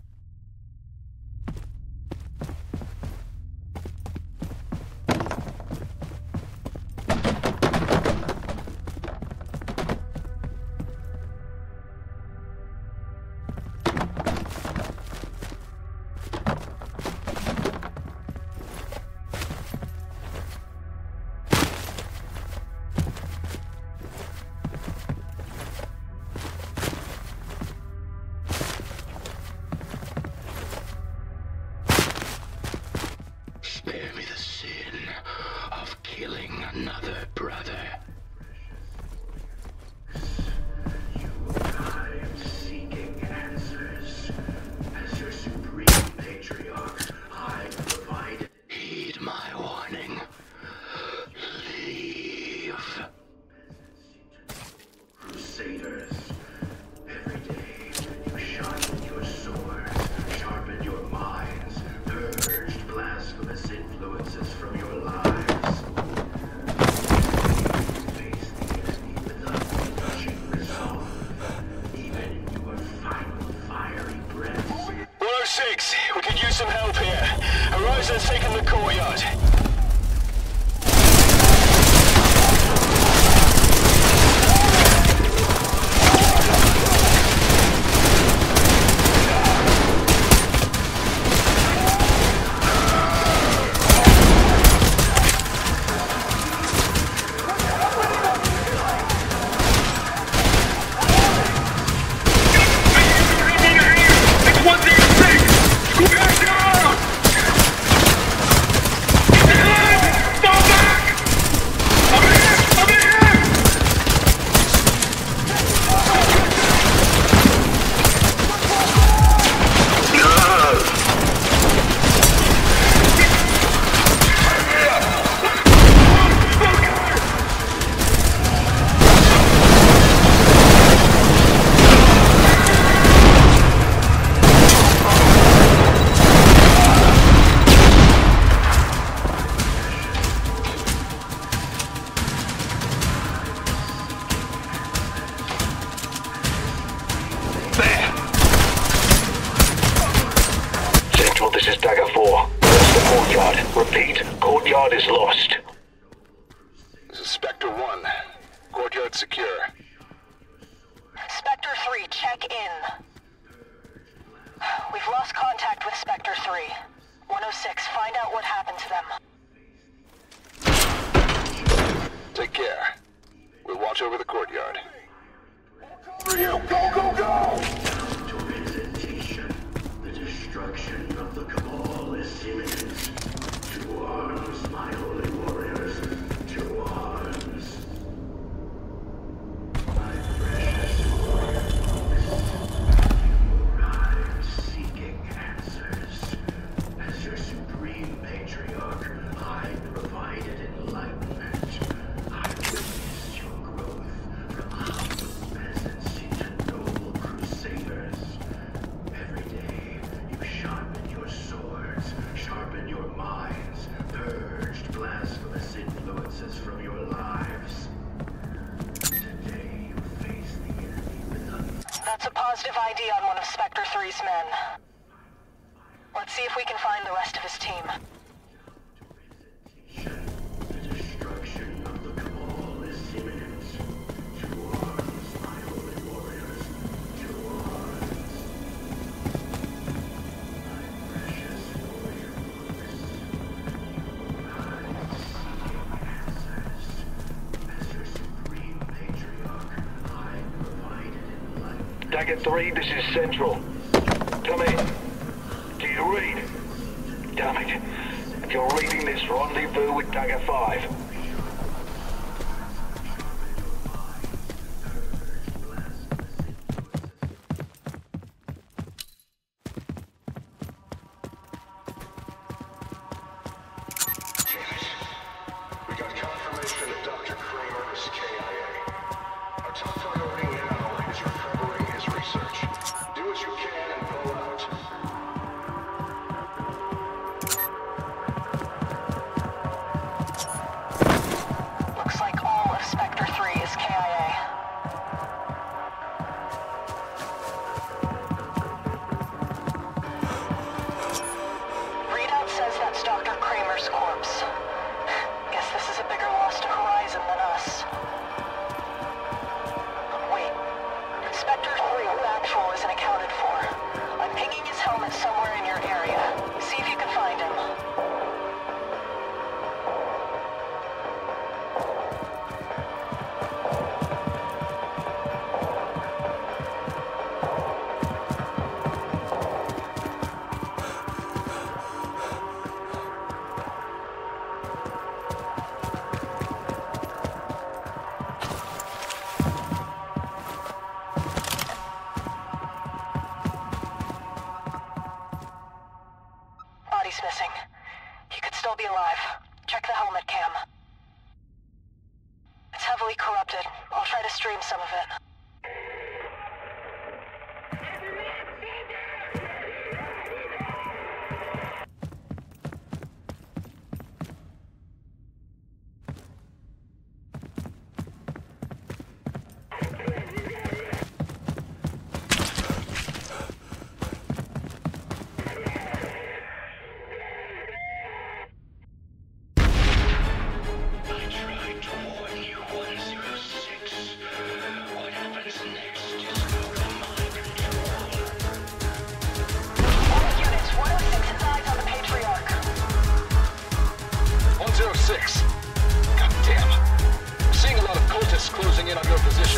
Spare me the sin of killing another brother. You arrived seeking answers. As your supreme patriarch, I provide. Heed my warning. Leave. Crusaders, every day you sharpen your swords, sharpen your minds, purged blasphemous influences from your lives. Face the enemy with uncrushing resolve, even in your final fiery breaths. 106, we could use some help here. Horizon's taken the courtyard. This is Dagger 4. Where's the courtyard? Repeat, courtyard is lost. This is Spectre 1. Courtyard secure. Spectre 3, check in. We've lost contact with Spectre 3. 106, find out what happened to them. Take care. We'll watch over the courtyard. For you! Go, go, go! Destruction of the Cabal is imminent. To arms, my holy warriors. To arms. My precious warriors. You arrived seeking answers. As your supreme patriarch, I provided enlightenment. I witnessed your growth from humble peasants into noble crusaders. Every day, sharpen your swords, sharpen your minds, purged blasphemous influences from your lives. Today you face the enemy with That's a positive ID on one of Spectre 3's men. Let's see if we can find the rest of his team. The destruction of the Cabal is imminent. To arms, my holy warriors. To arms. Dagger 3, this is Central. Come in. Do you read? Damn it. If you're reading this, rendezvous with Dagger 5. piece missing. He could still be alive. Check the helmet cam. It's heavily corrupted. I'll try to stream some of it. Closing in on your position.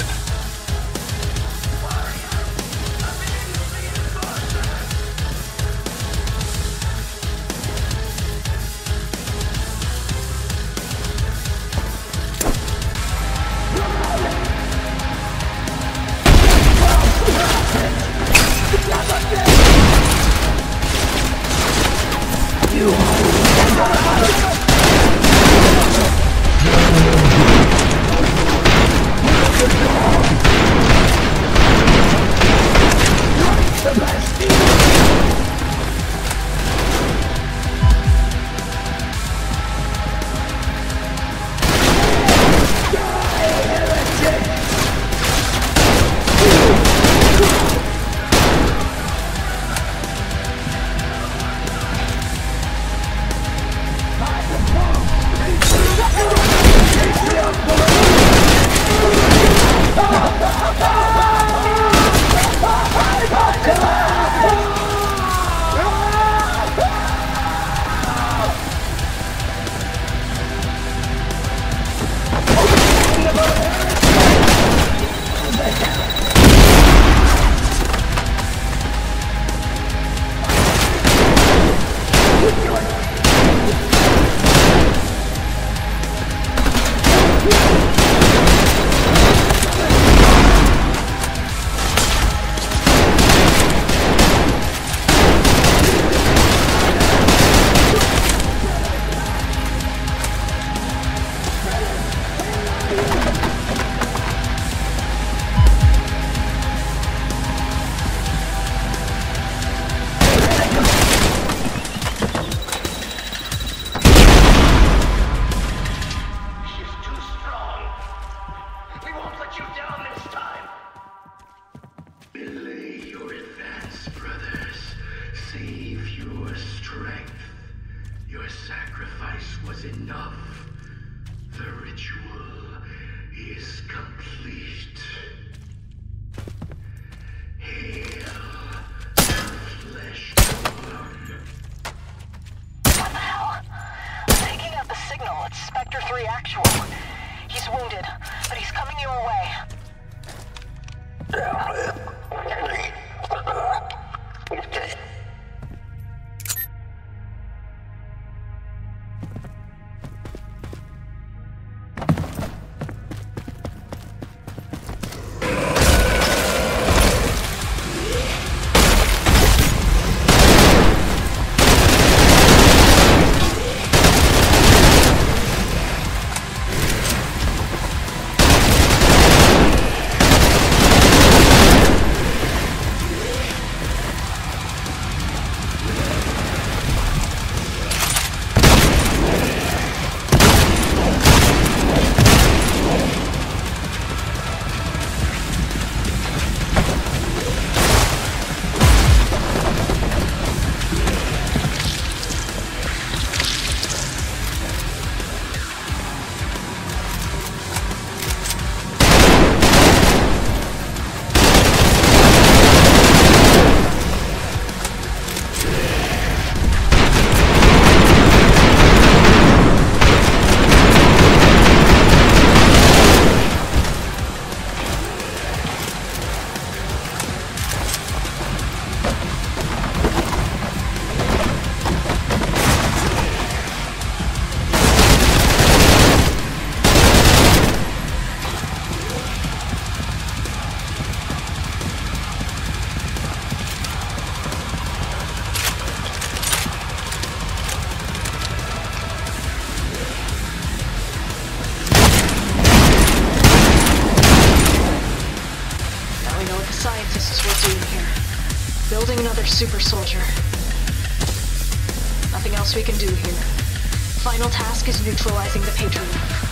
super soldier. Nothing else we can do here. Final task is neutralizing the Patriot.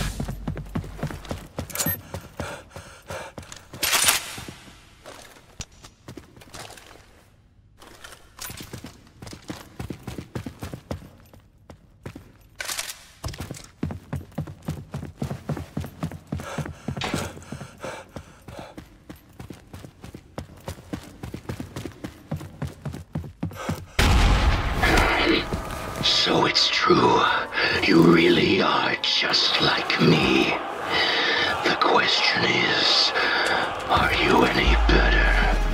So it's true. You really are just like me. The question is, are you any better?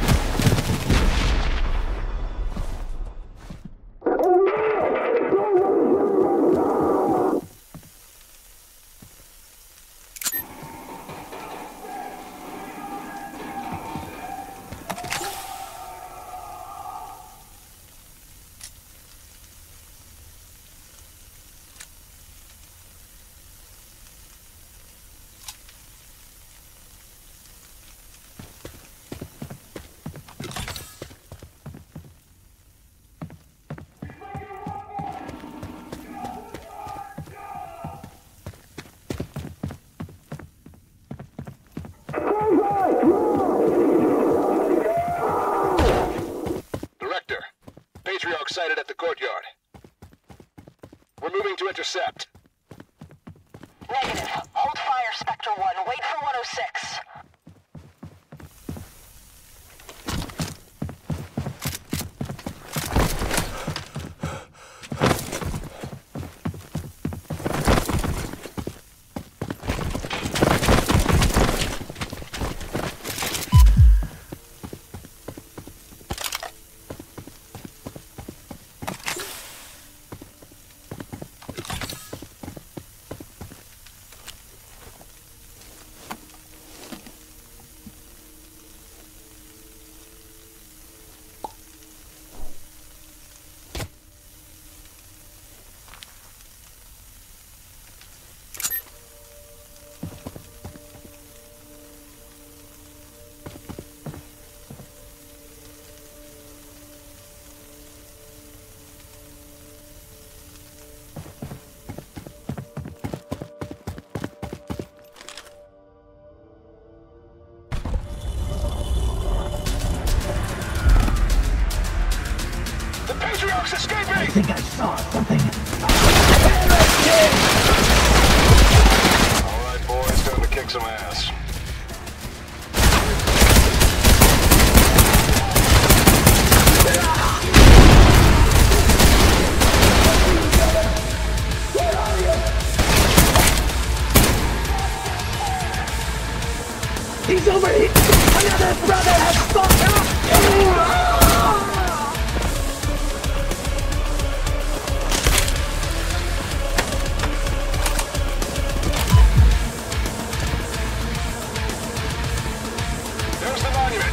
Sighted at the courtyard. We're moving to intercept. Negative. Hold fire, Spectre 1. Wait for 106. I think I saw something. Alright, boys, time to kick some ass. He's over here! Another brother has fucked up! There's the monument!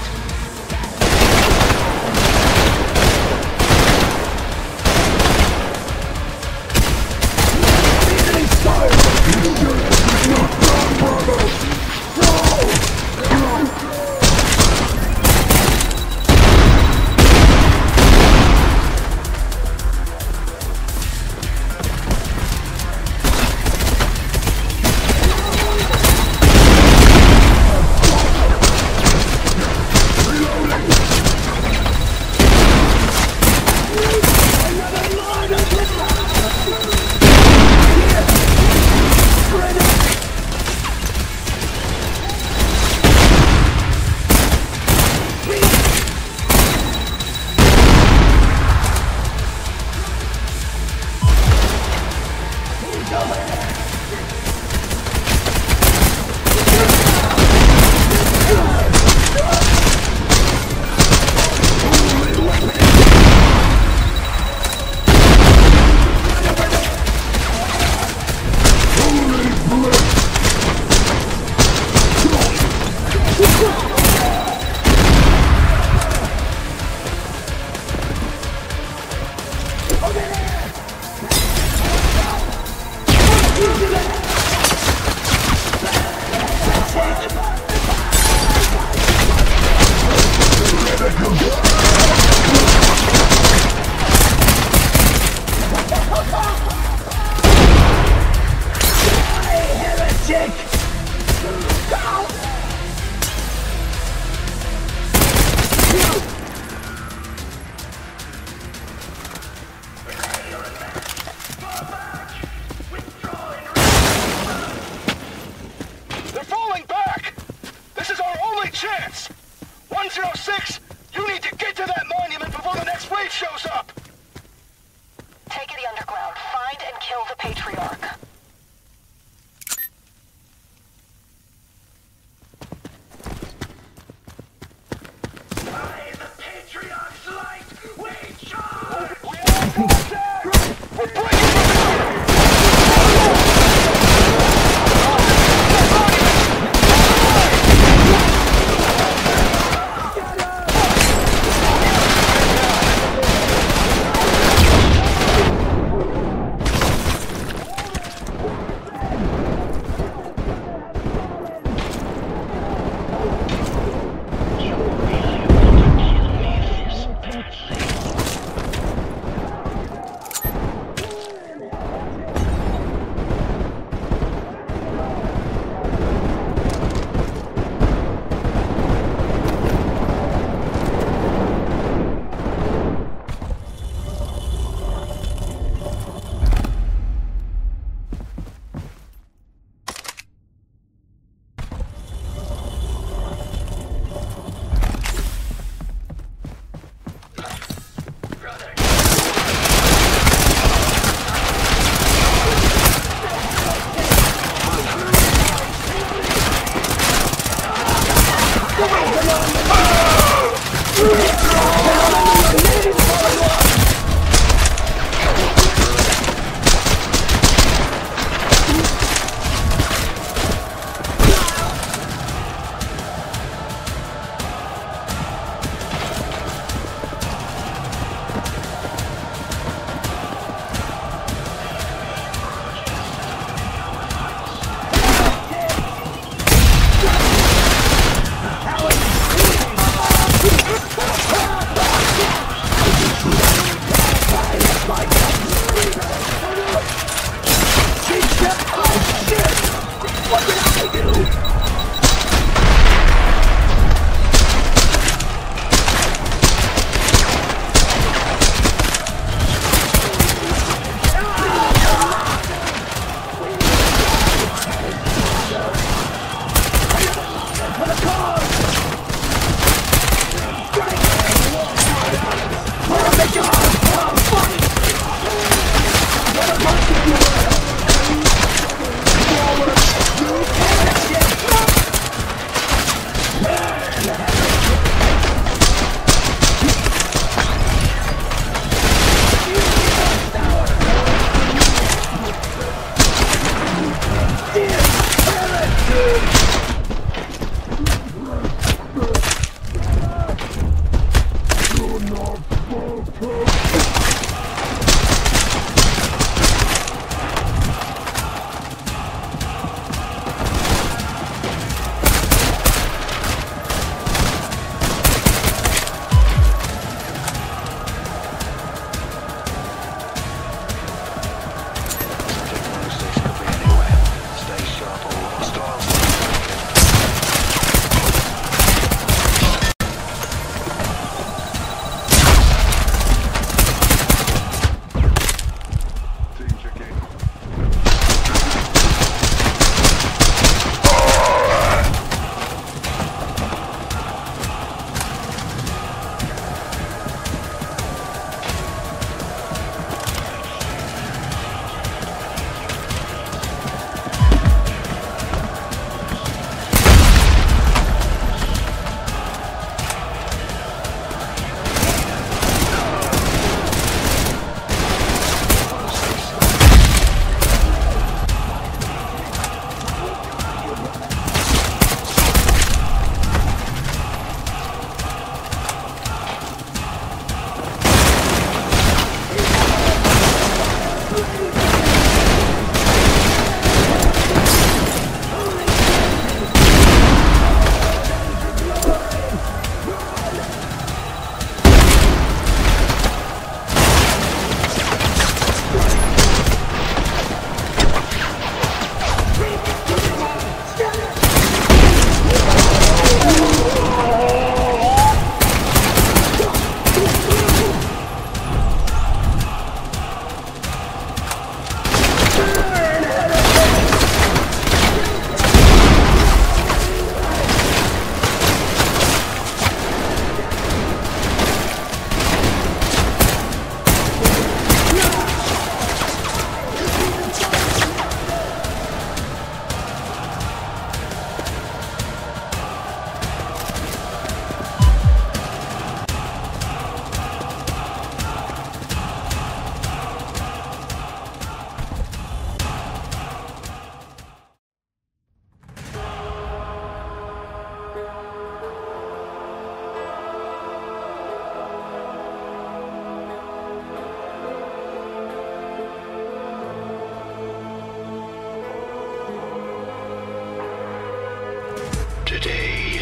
Patriarch. By the Patriarch's light, we charge! We're breaking from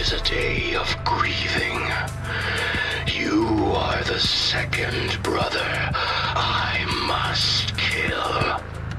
is a day of grieving. You are the second brother I must kill.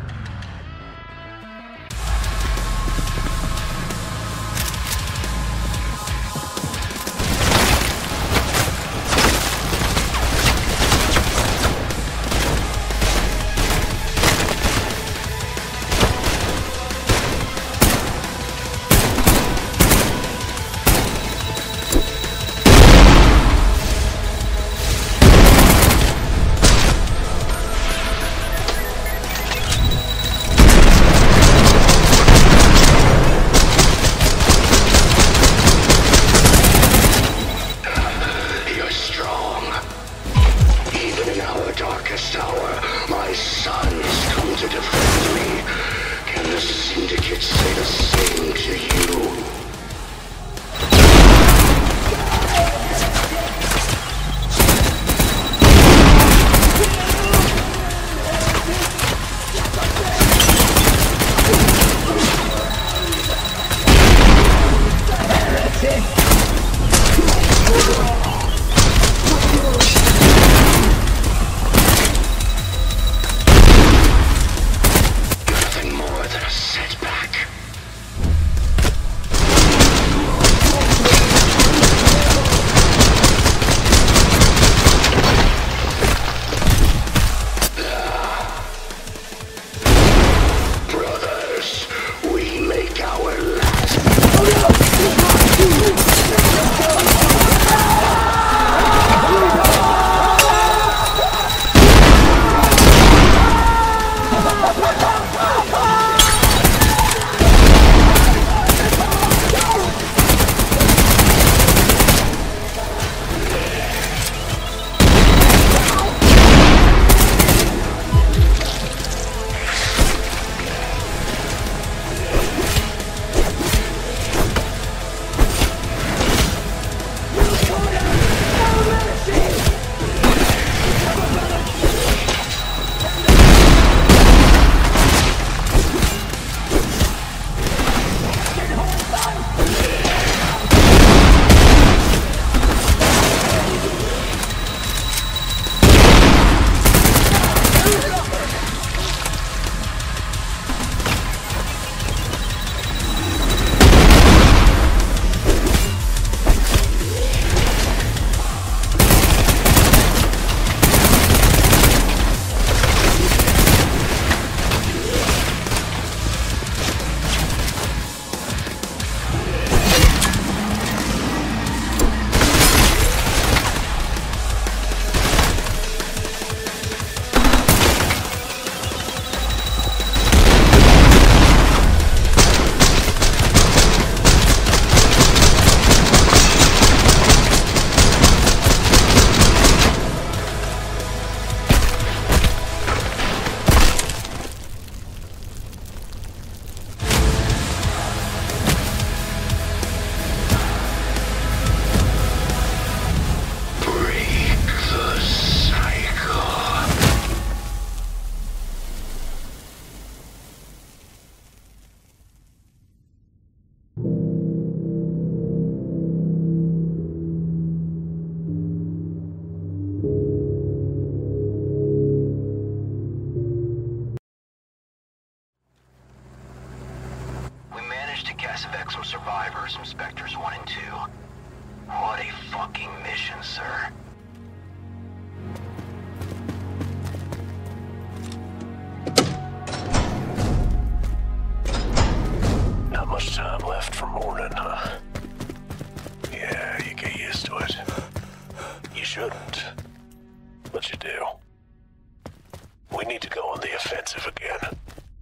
Some survivors from Spectres 1 and 2. What a fucking mission, sir. Not much time left for morning, huh? Yeah, you get used to it. You shouldn't, but you do. We need to go on the offensive again.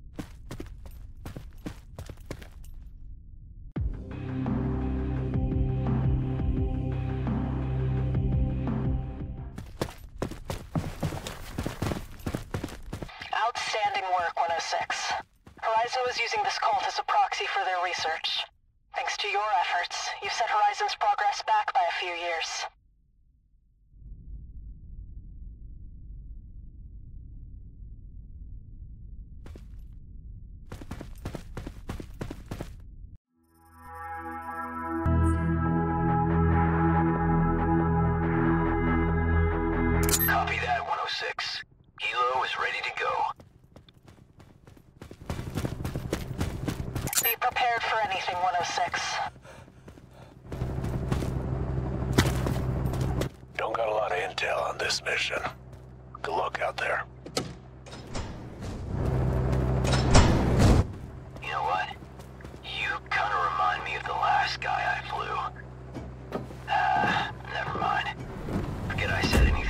Outstanding work, 106. Horizon was using this cult as a proxy for their research. Thanks to your efforts, you've set Horizon's progress back by a few years. approaching 106. Don't got a lot of intel on this mission. Good luck out there. You know what? You kind of remind me of the last guy I flew. Never mind. Forget I said anything.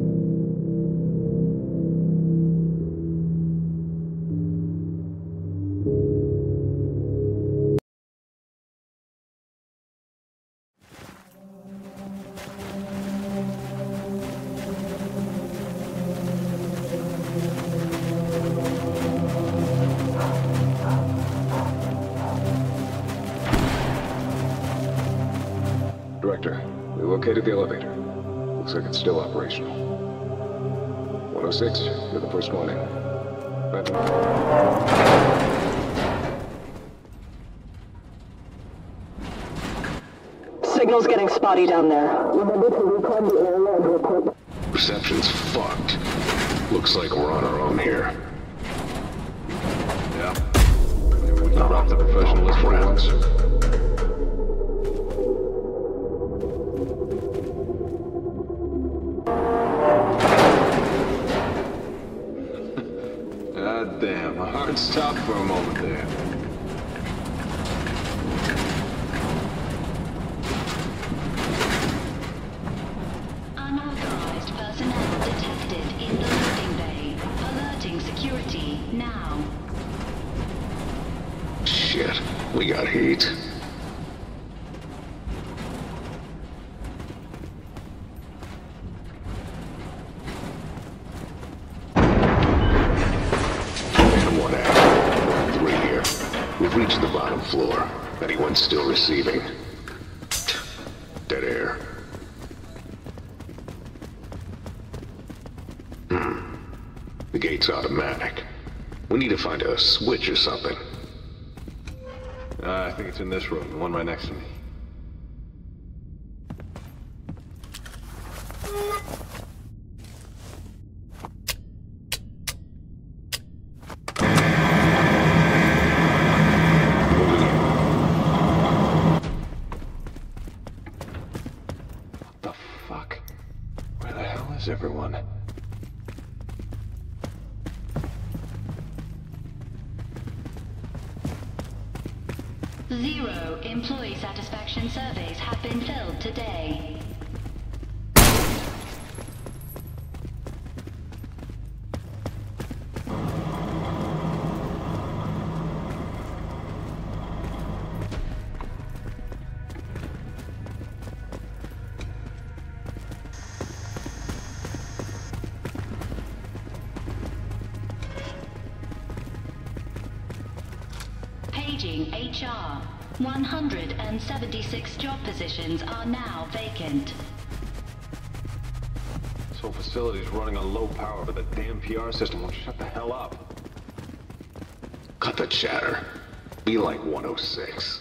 Director, we located the elevator. Looks like it's still operational. 106, you're the first one in. Signal's getting spotty down there. Remember to recon the area and report. Reception's fucked. Looks like we're on our own here. Yeah. Maybe we can drop the professionalist rounds. God damn, a hard stop for a moment there. Unauthorized personnel detected in the loading bay. Alerting security now. Shit, we got heat. And one out. 3 here. We've reached the bottom floor. Anyone still receiving? Dead air. The gate's automatic. We need to find a switch or something. I think it's in this room, the one right next to me. What the fuck? Where the hell is everyone? Zero employee satisfaction surveys have been filled today. Paging HR. 176 job positions are now vacant. This whole facility's running on low power, but the damn PR system won't shut the hell up. Cut the chatter. Be like 106.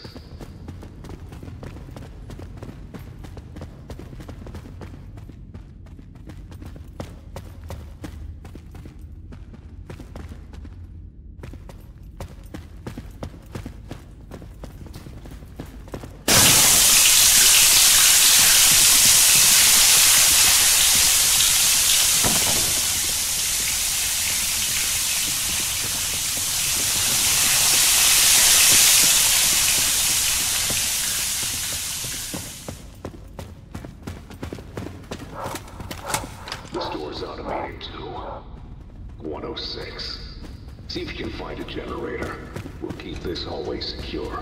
This door's automated too. 106. See if you can find a generator. We'll keep this hallway secure.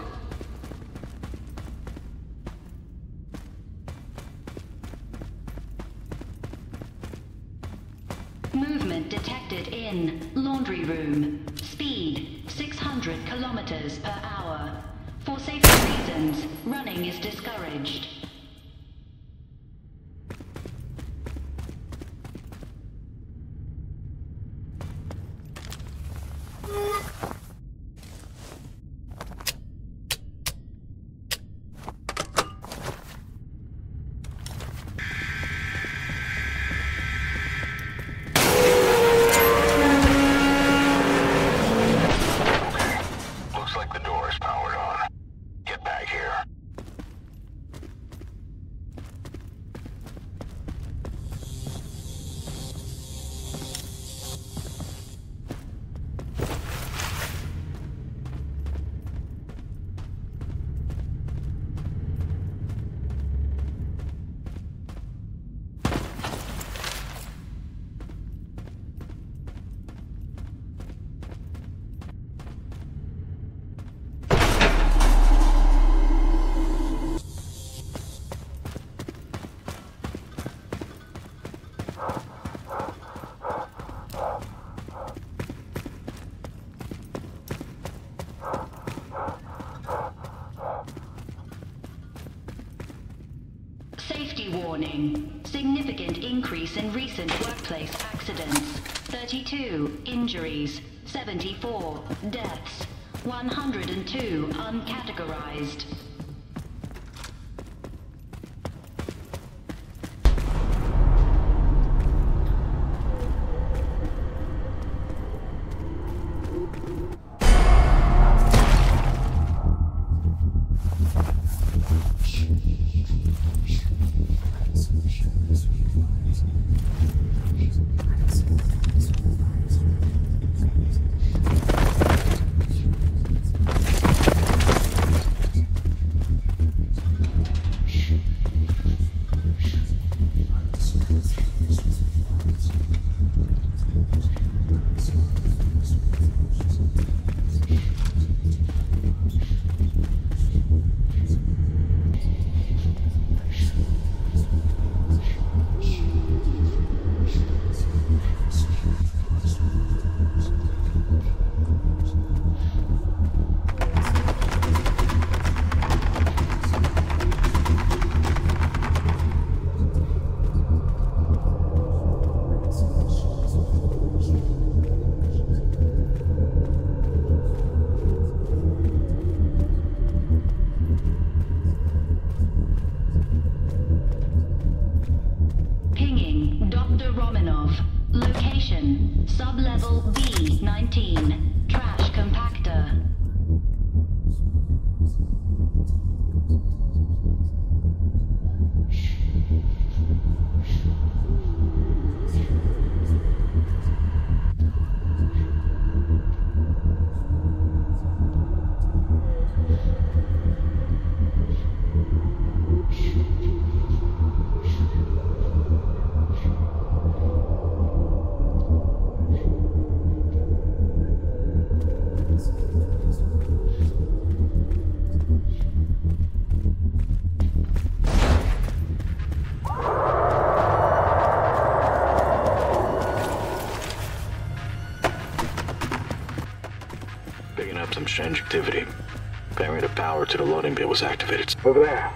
Movement detected in laundry room. Speed 600 kilometers per hour. For safety reasons, running is discouraged. warning. Significant increase in recent workplace accidents. 32 injuries, 74 deaths, 102 uncategorized. Sub-level B-19. Trash compactor. Picking up some strange activity. Barrier of power to the loading bay was activated. Over there.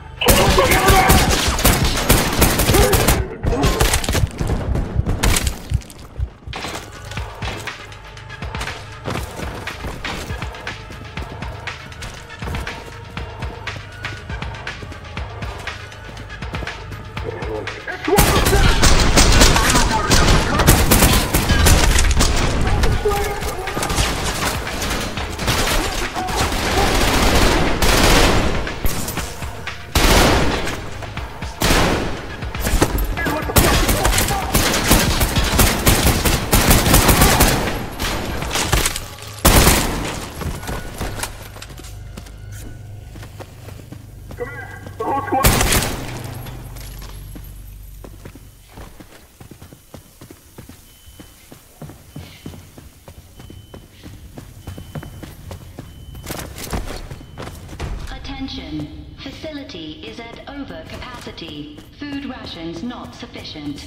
Attention. Facility is at overcapacity. Food rations not sufficient.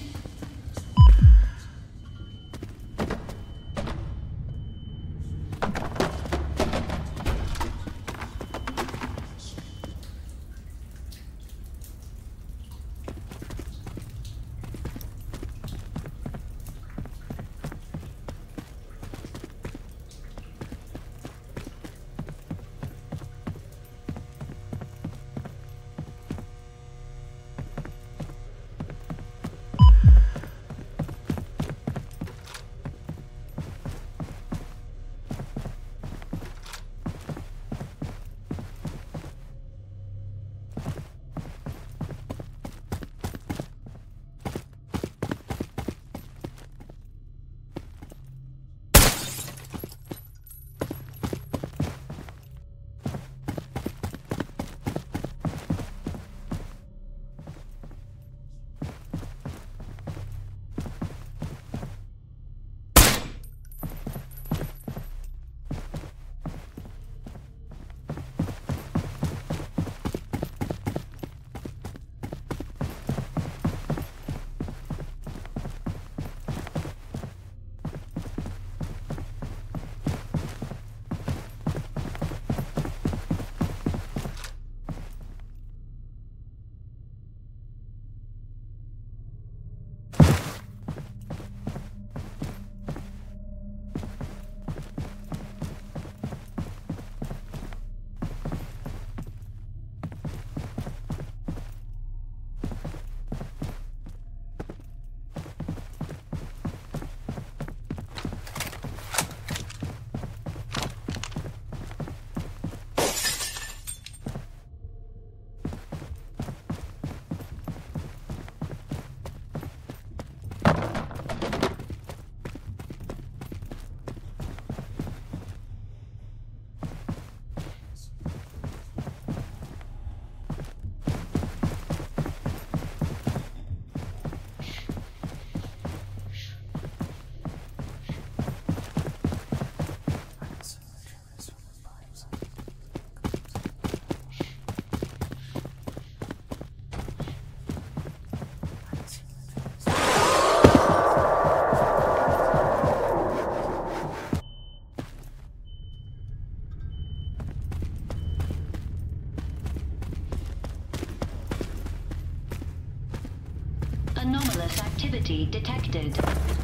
Anomalous activity detected.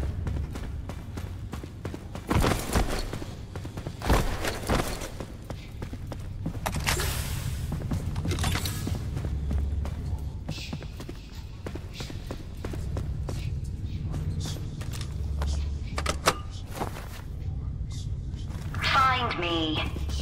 Find me.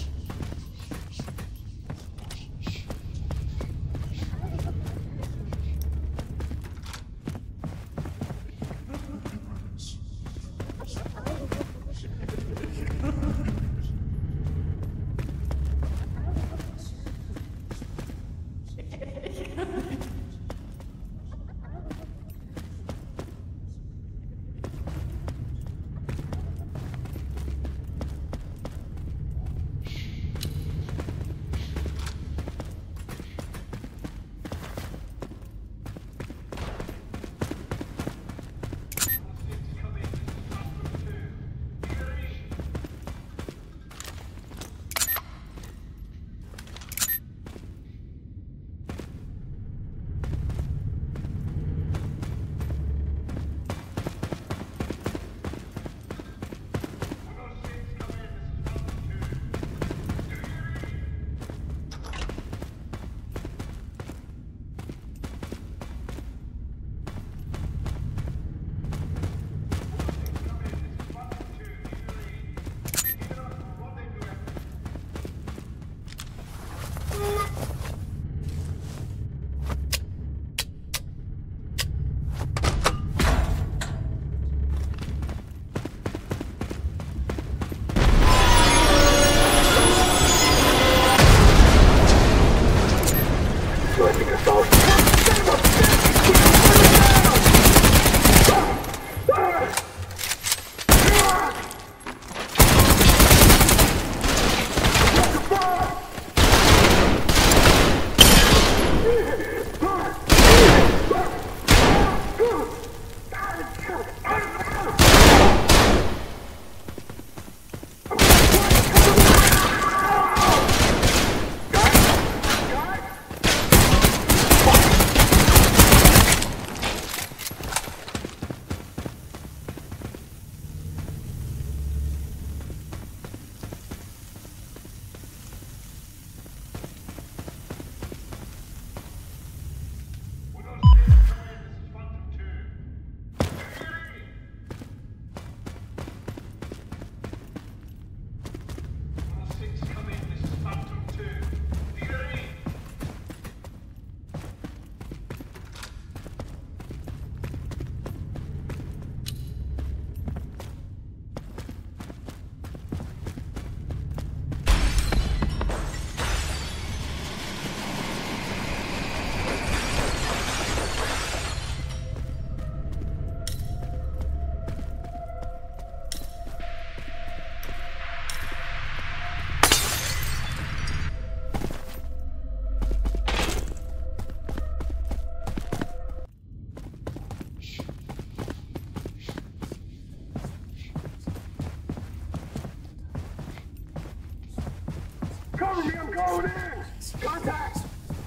Cover me, I'm going in! Contact!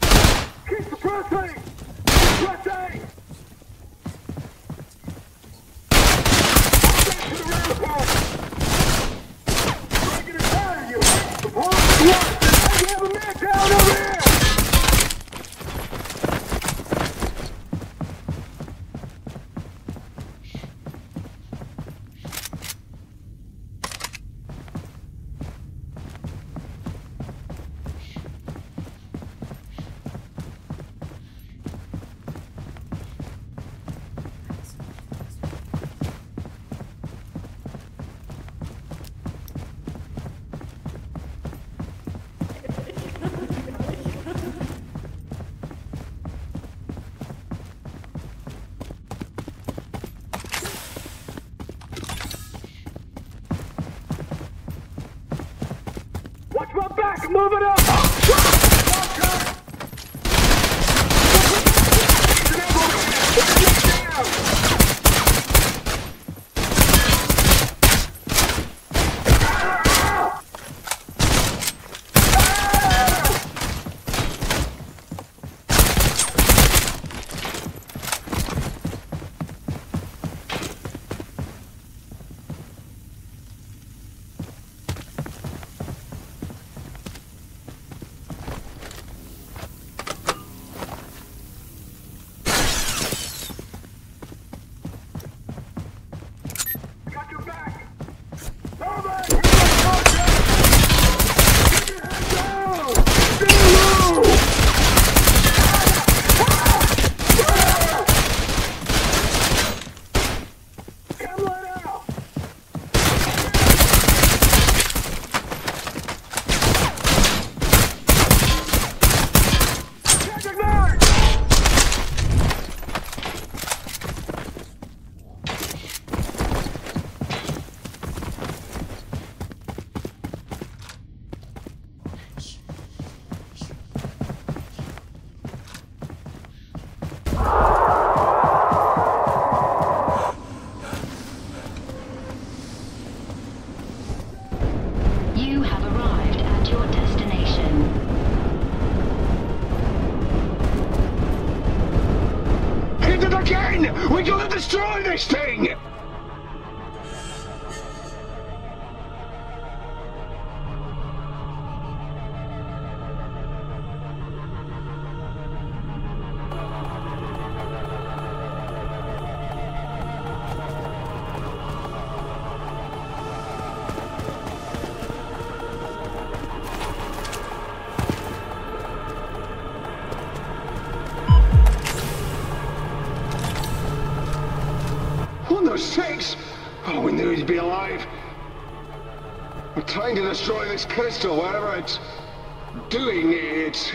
Keep suppressing! Suppressing! Back to the railroad! Trying to get us out of you! Support! What? I have a man down over here! Watch my back! Move it up! be alive. I'm trying to destroy this crystal, whatever it's doing. It's...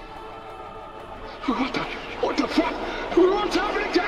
What the fuck? What's happening to...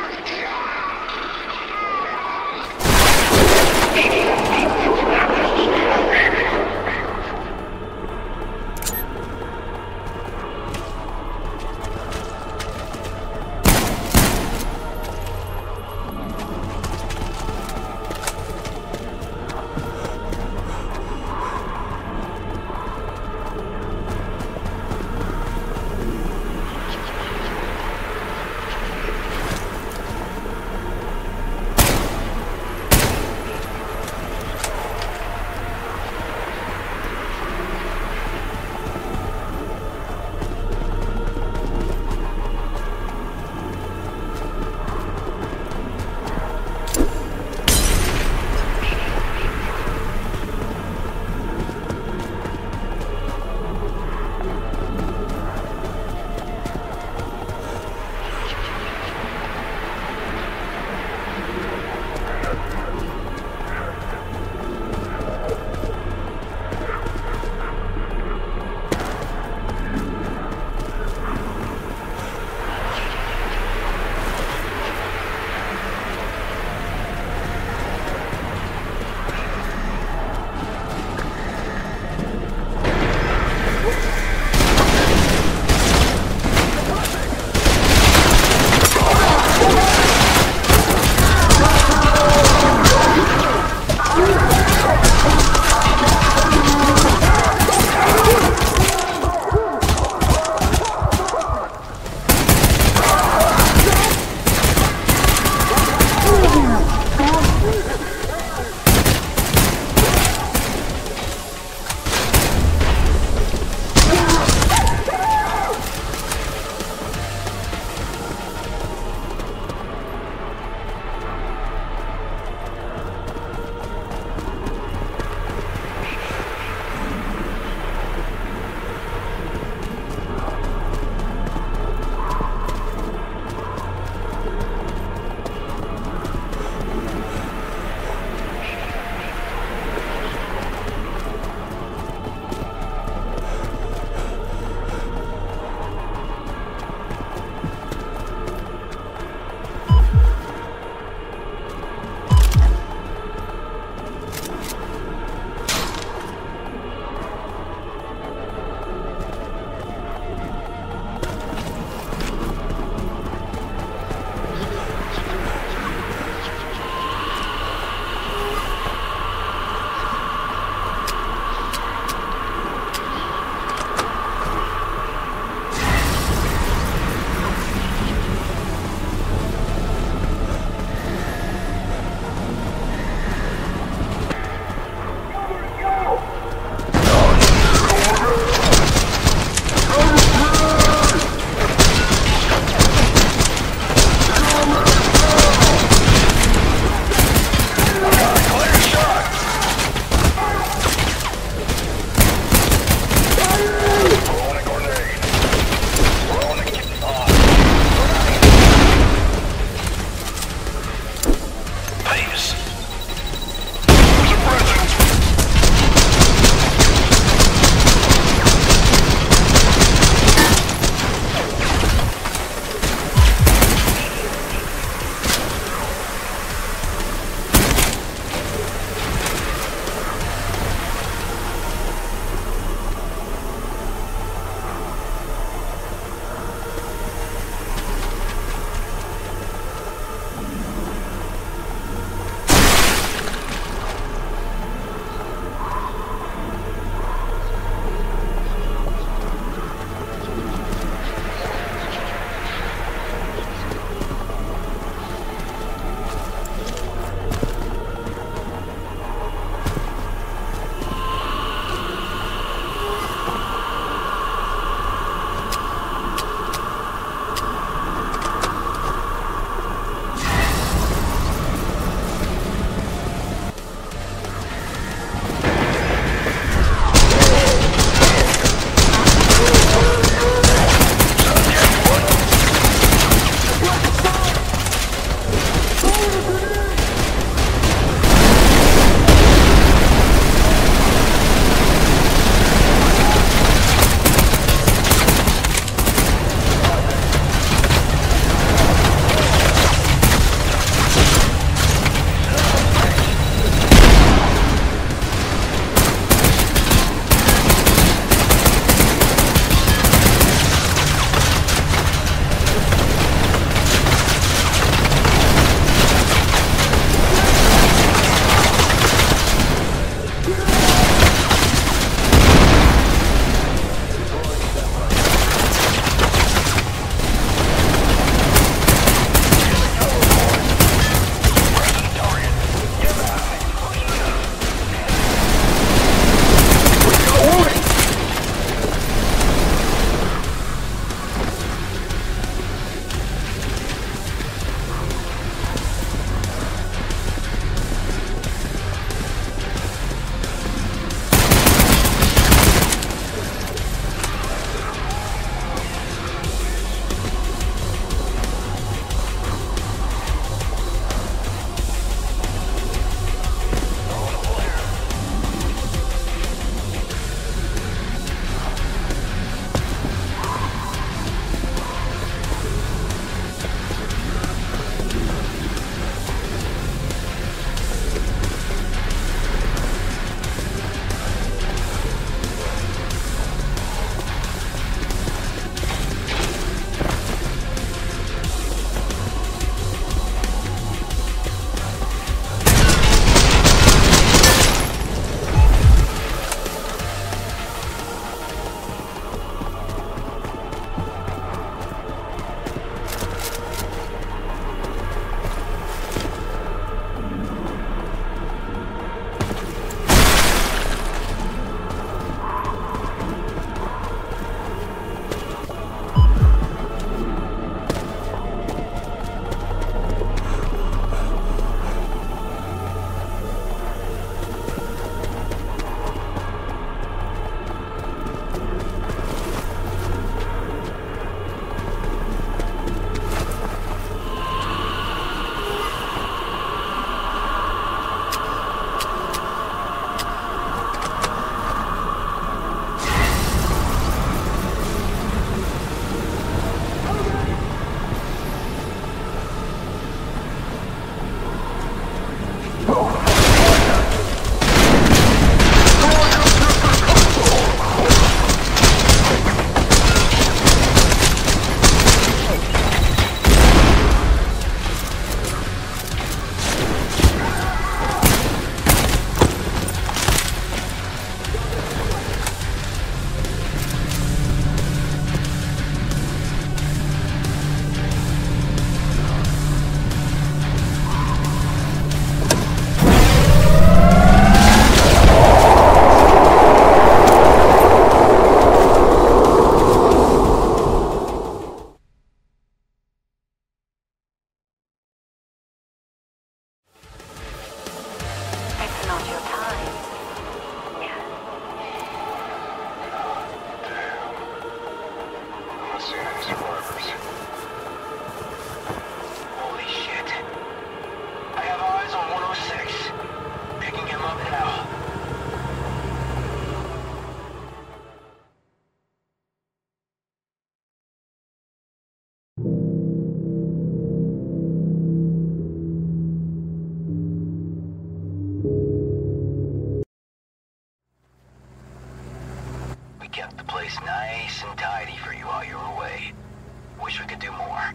the place nice and tidy for you while you were away. Wish we could do more.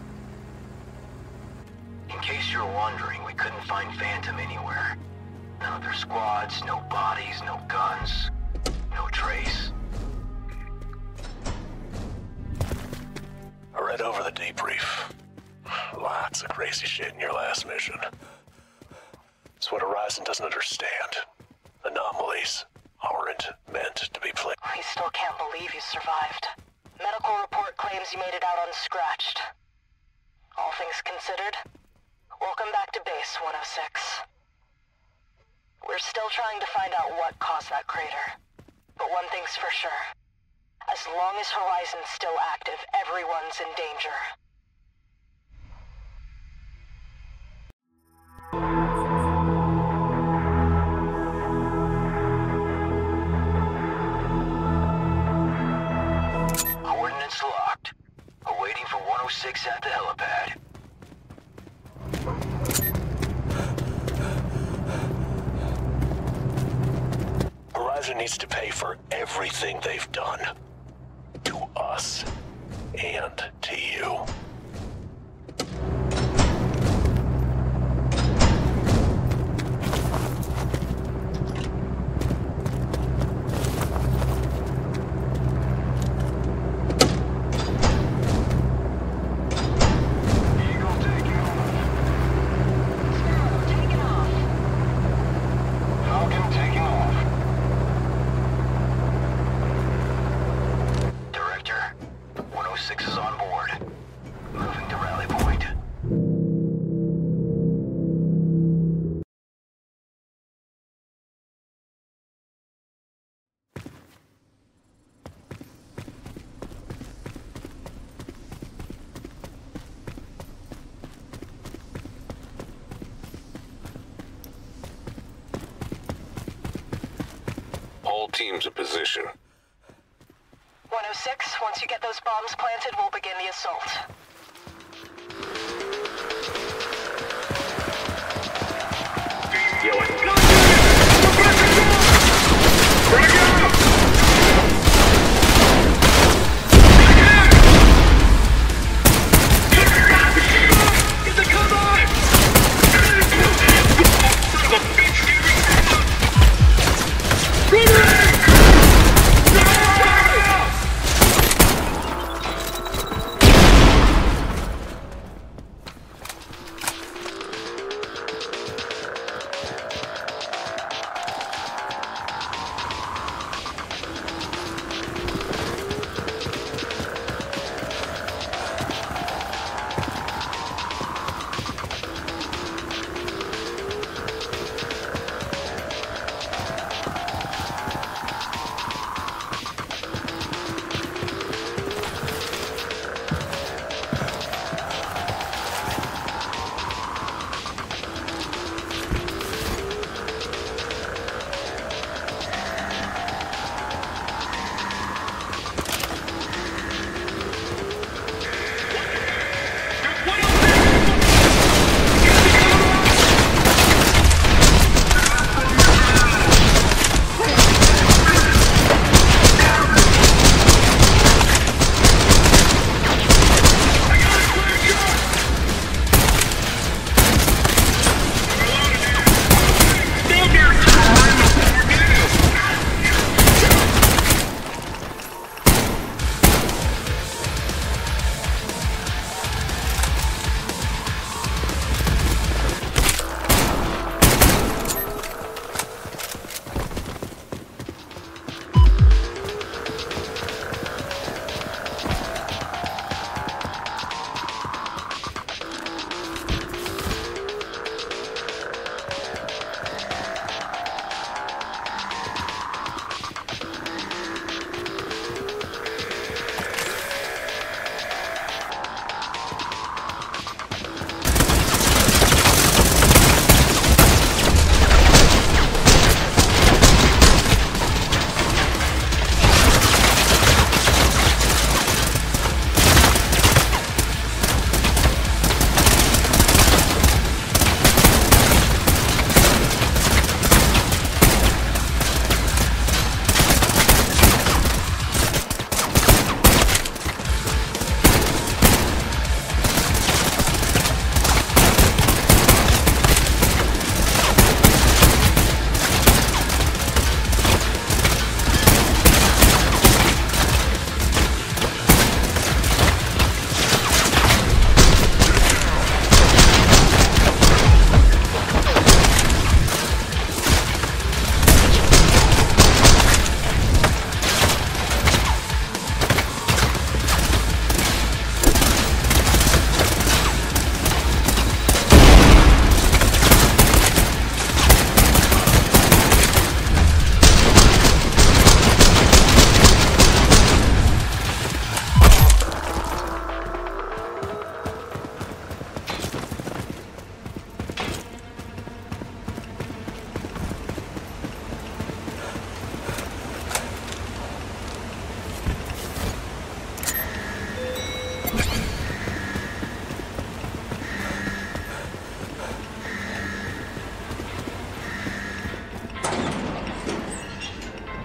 In case you're wondering, we couldn't find Phantom anywhere. None of their squads, no bodies, no guns, no trace. I read over the debrief. Lots of crazy shit in your last mission. It's what Horizon doesn't understand. Anomalies aren't meant to be played. We still can't believe you survived. Medical report claims you made it out unscratched. All things considered, welcome back to base 106. We're still trying to find out what caused that crater. But one thing's for sure. As long as Horizon's still active, everyone's in danger. Coordinates locked. Awaiting for 106 at the helipad. Horizon needs to pay for everything they've done. To us. And to you. Falcon taking off. Director, 106 is on board. Moving to rally point. All teams in position. 106, once you get those bombs planted, we'll begin the assault.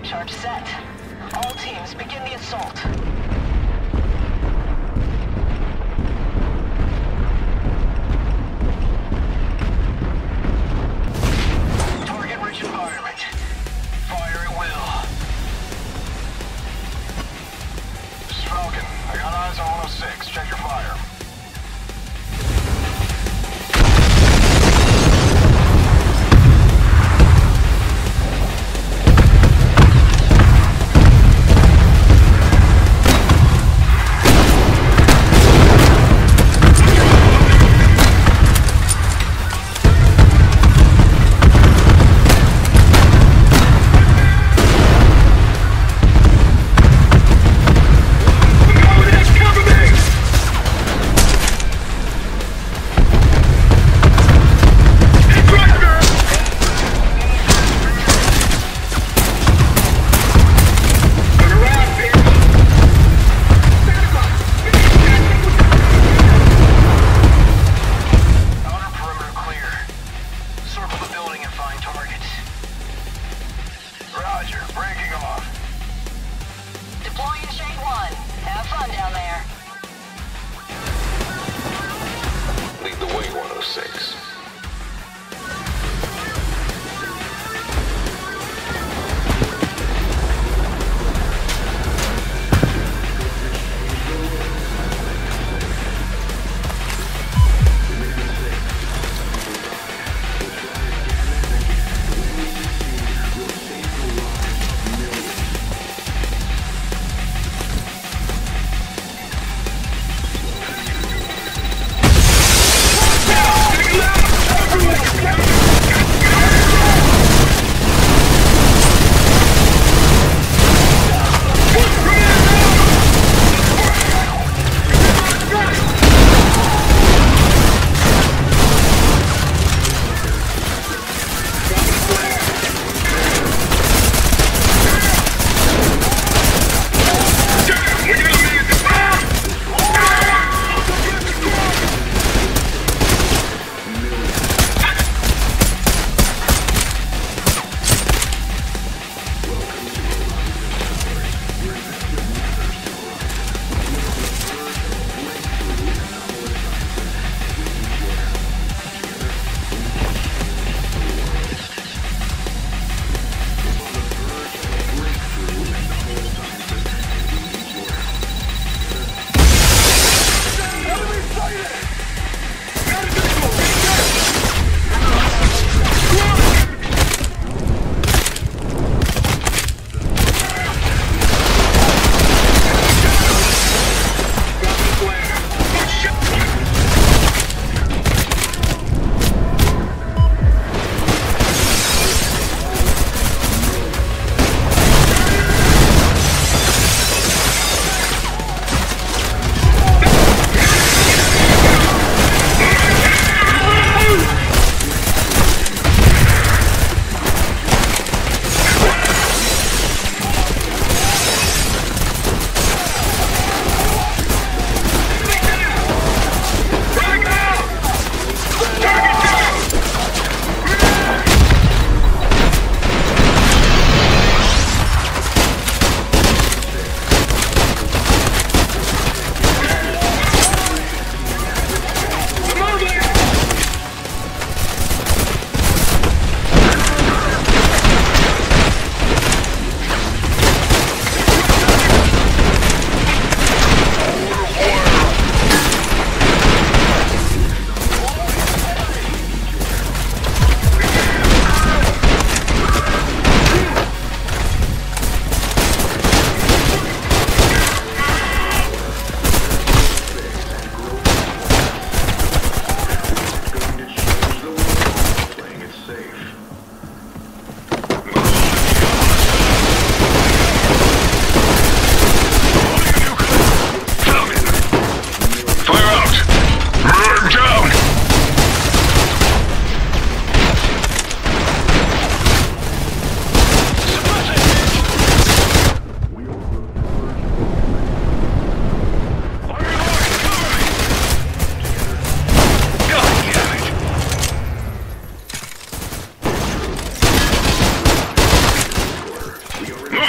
Charge set. All teams, begin the assault. Target-rich environment. Fire at will. This is Falcon. I got eyes on 106. Check your fire.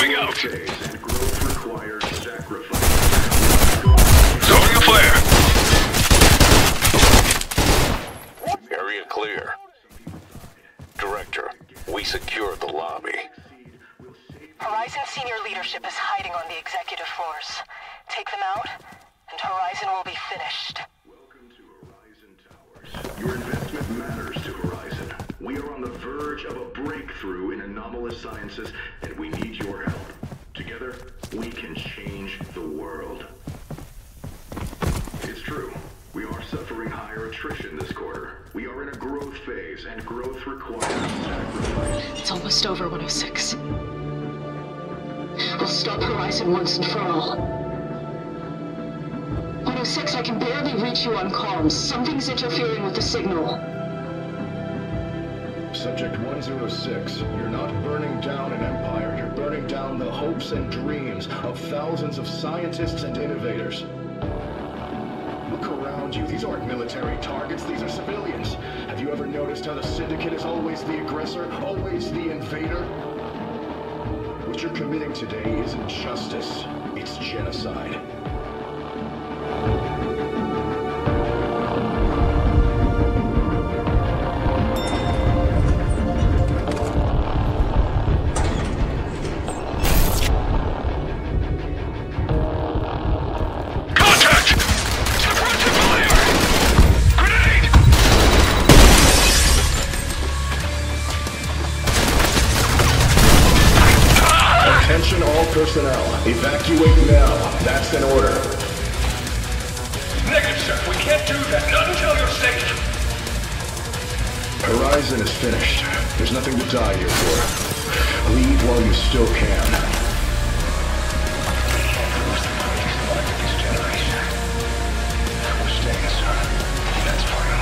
Moving out. Growth requires sacrifice. Throwing a flare. Area clear. Director, we secured the lobby. Horizon senior leadership is hiding on the executive floors. Take them out, and Horizon will be finished. Welcome to Horizon Towers. Your investment matters to Horizon. We are on the verge of a breakthrough in anomalous sciences, and we need your help. Together, we can change the world. It's true. We are suffering higher attrition this quarter. We are in a growth phase, and growth requires sacrifice. It's almost over, 106. We'll stop Horizon once and for all. 106, I can barely reach you on comms. Something's interfering with the signal. Subject 106, you're not burning down an empire. You're burning down the hopes and dreams of thousands of scientists and innovators. Look around you. These aren't military targets. These are civilians. Have you ever noticed how the Syndicate is always the aggressor, always the invader? What you're committing today isn't justice. It's genocide. Attention all personnel. Evacuate now. That's an order. Negative, sir. We can't do that. Not until you're safe. Horizon is finished. There's nothing to die here for. Leave while you still can. Lose the money he's wanted to this generation. We're staying, sir. That's final.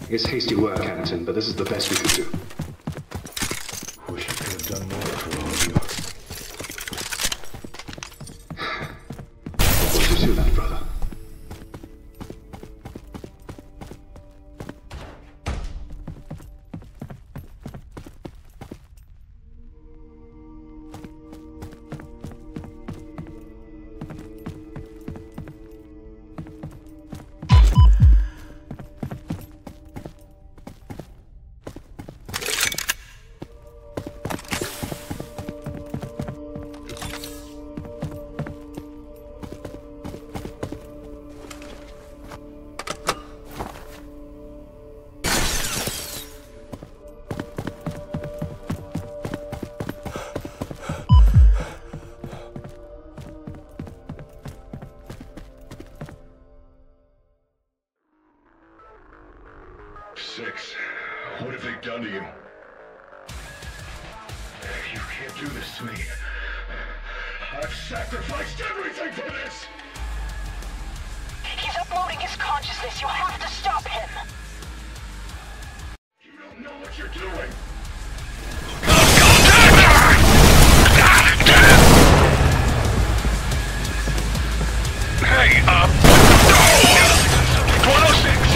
It's hasty work, Captain, but this is the best we could do. Wish I could have done more for all of you. What did you do that, brother? Six, what have they done to you? You can't do this to me. I've sacrificed everything for this! He's uploading his consciousness. You have to stop him. You don't know what you're doing! Hey, 106!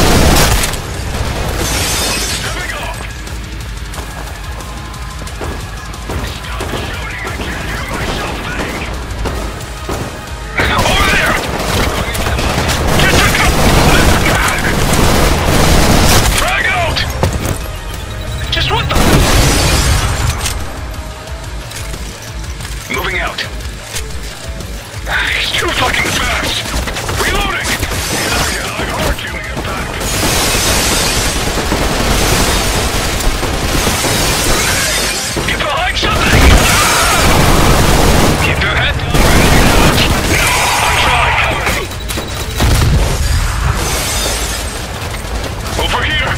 Moving out. He's too fucking fast. Reloading. Yeah, I heard you. Get back. Get behind something. Keep your head down. I'm trying. Over here.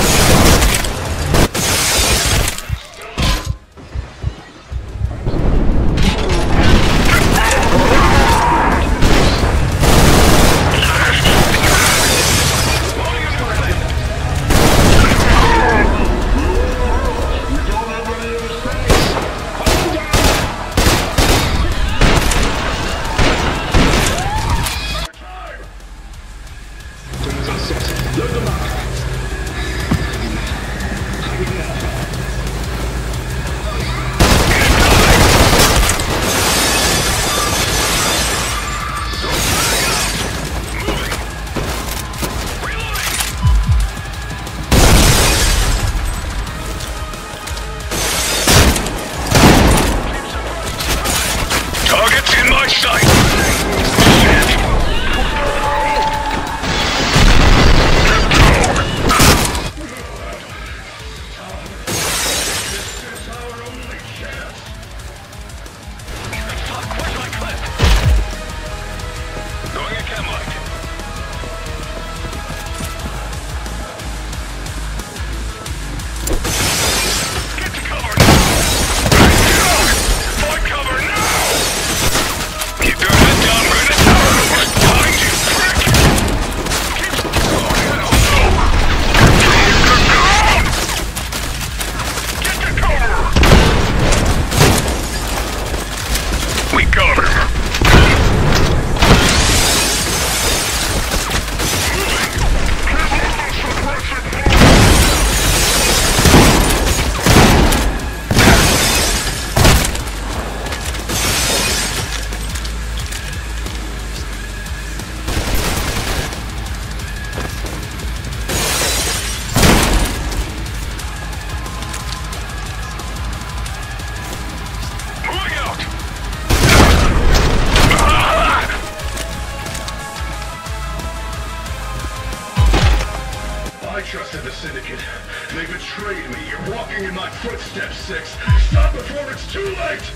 trusted the Syndicate. They betrayed me. You're walking in my footsteps, Six. Stop before it's too late!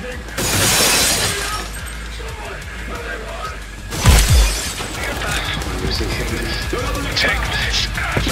Take this.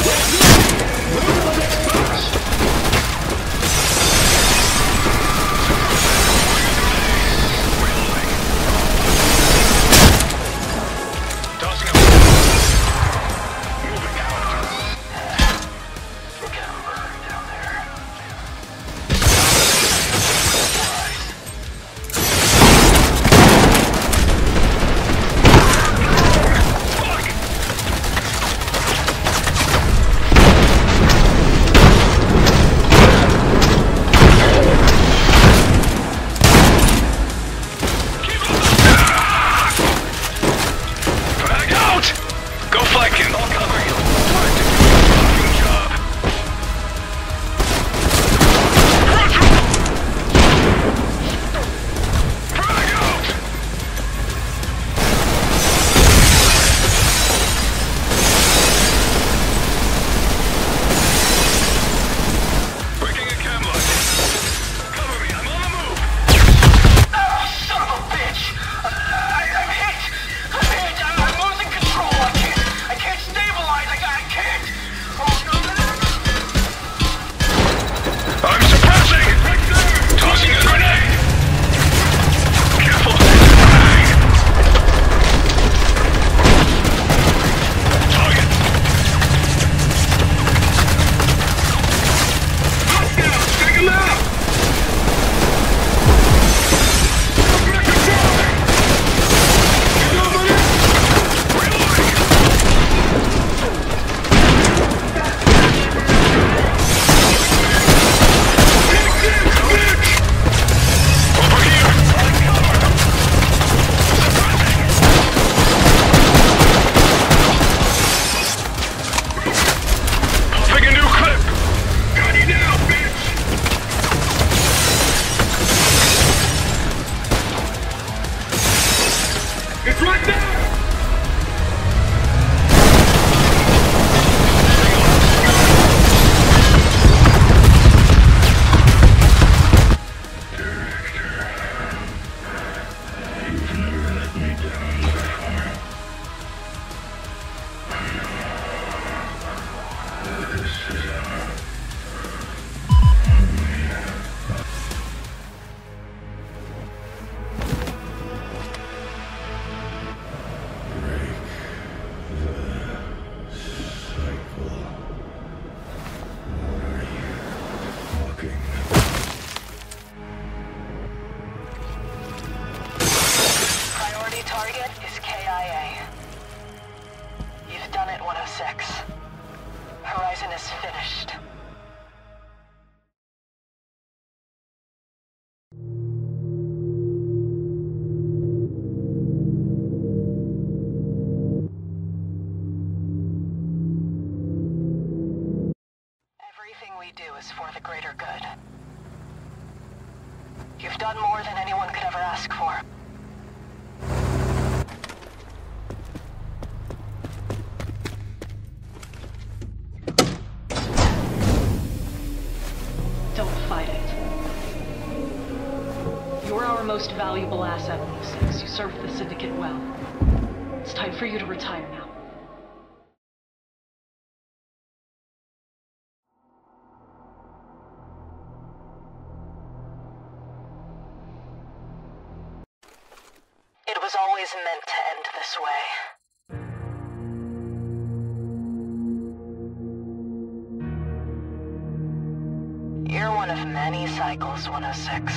For the greater good. You've done more than anyone could ever ask for. Don't fight it. You're our most valuable asset, 106. You served the Syndicate well. It's time for you to retire now. It was always meant to end this way. You're one of many cycles, 106.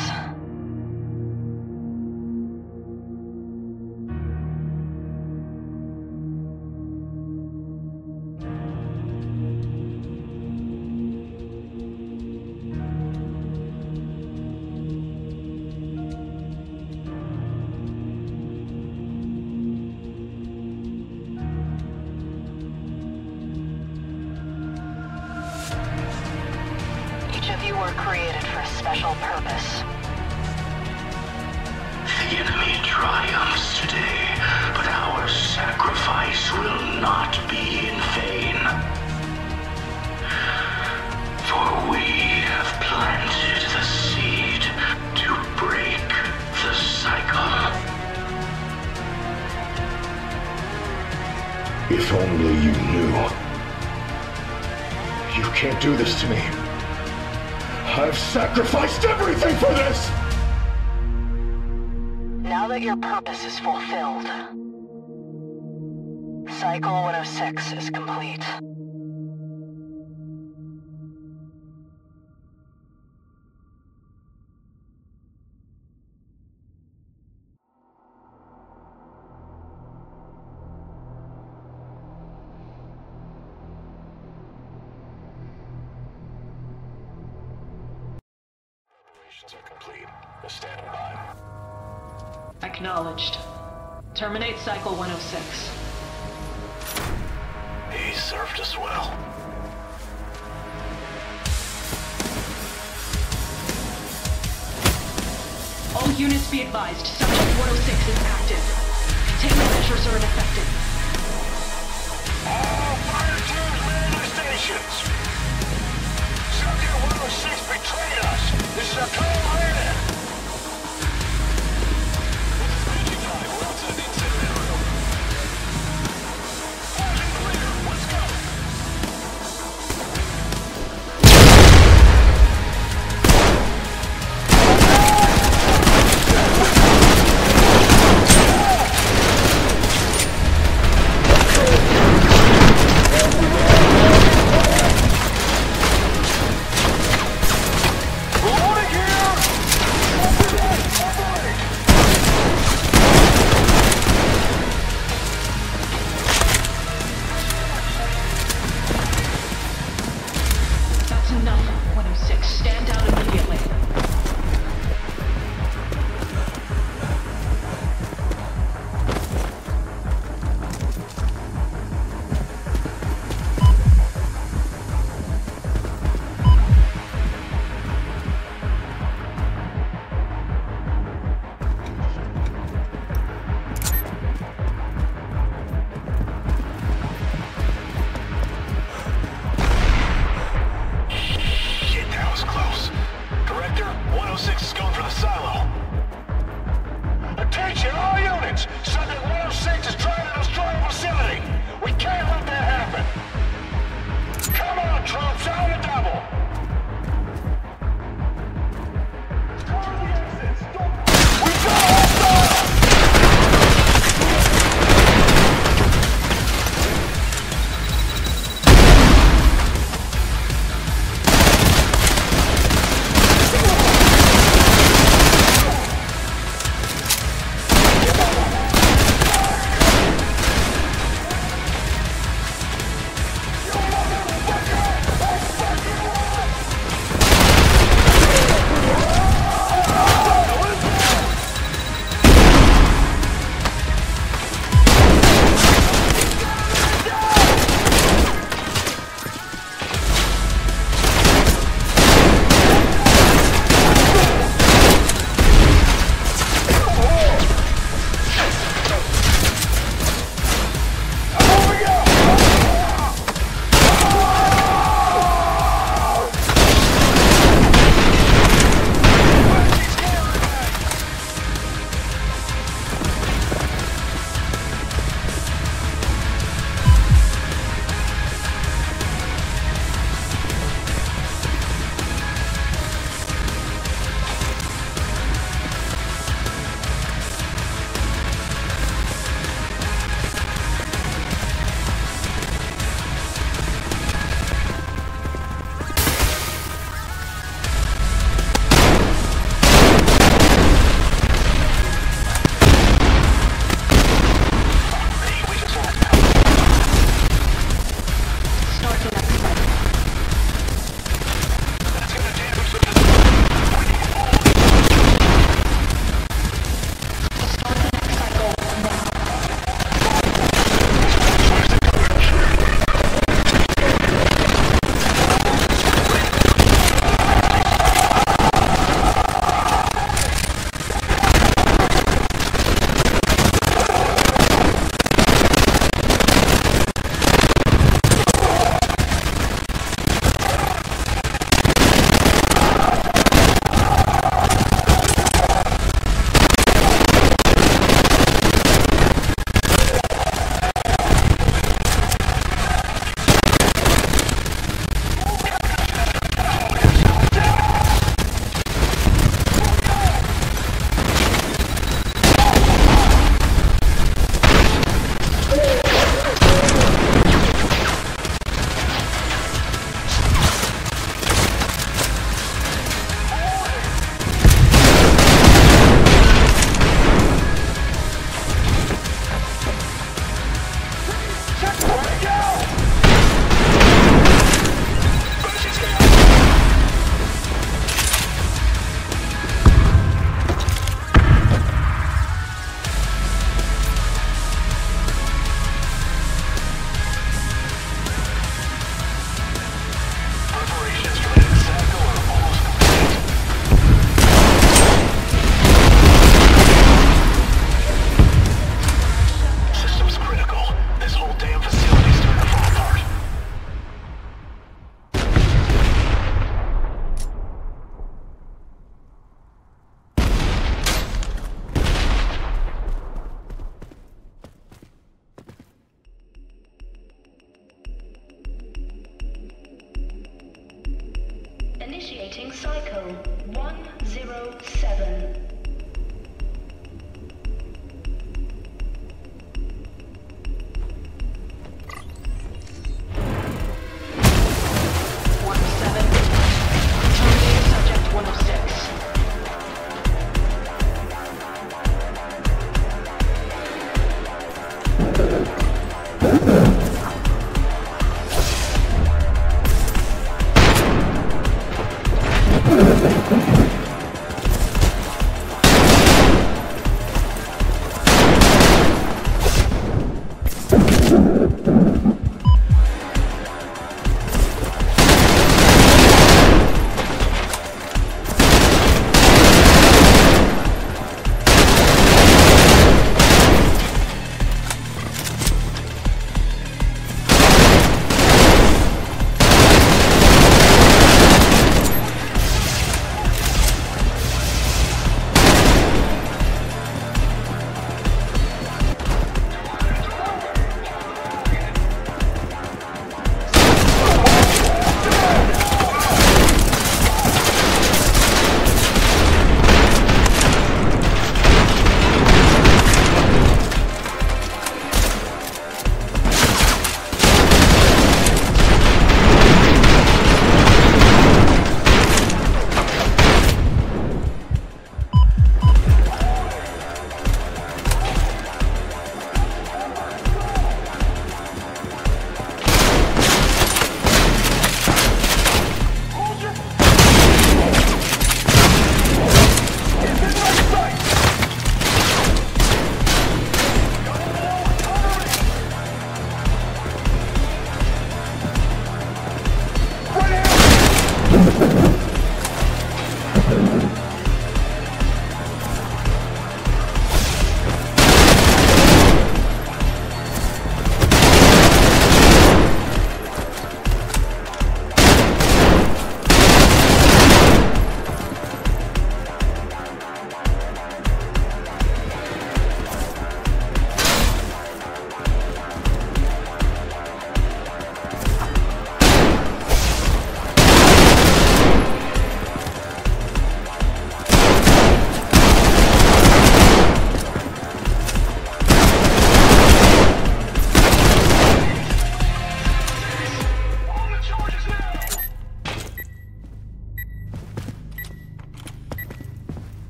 You were created for a special purpose. The enemy triumphs today, but our sacrifice will not be in vain. For we have planted the seed to break If only you knew. You can't do this to me. I've sacrificed everything for this! Now that your purpose is fulfilled, Cycle 106 is complete. Preparations are complete. We're standing by. Acknowledged. Terminate Cycle 106. He served us well. All units be advised. Subject 106 is active. Containment measures are ineffective. All fire teams man the stations! Subject 106 betrayed us! This is a total man! We're outside the incinerator room. Flash and clear! Let's go! Reloading here!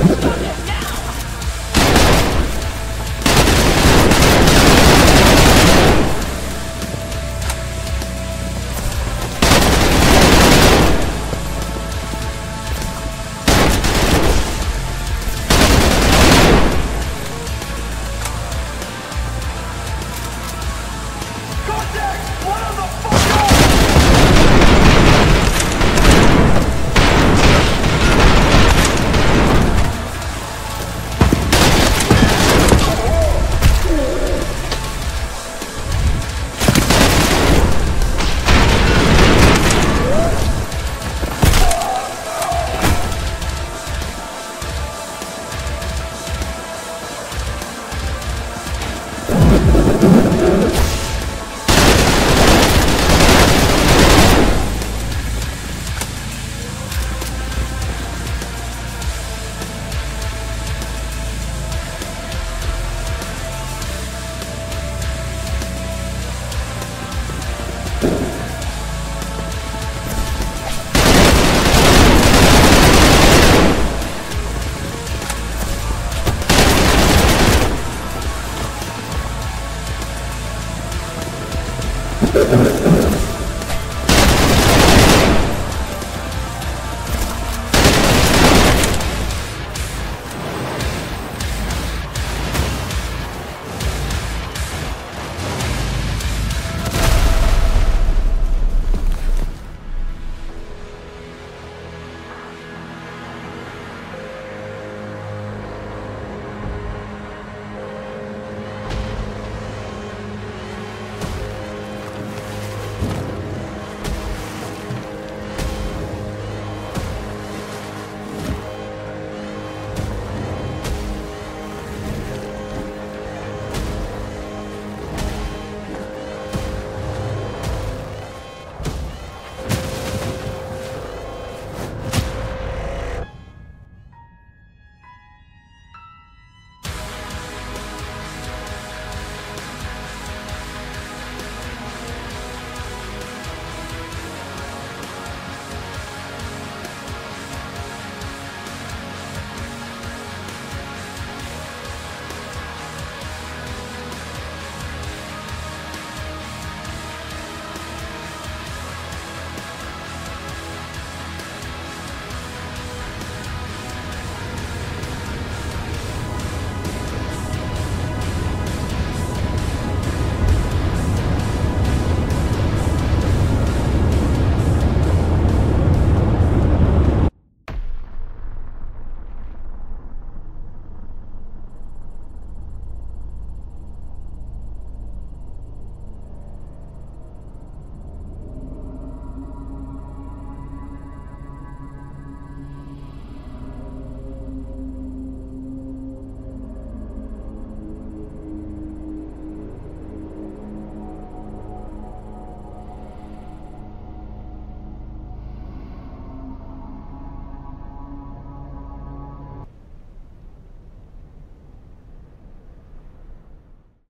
You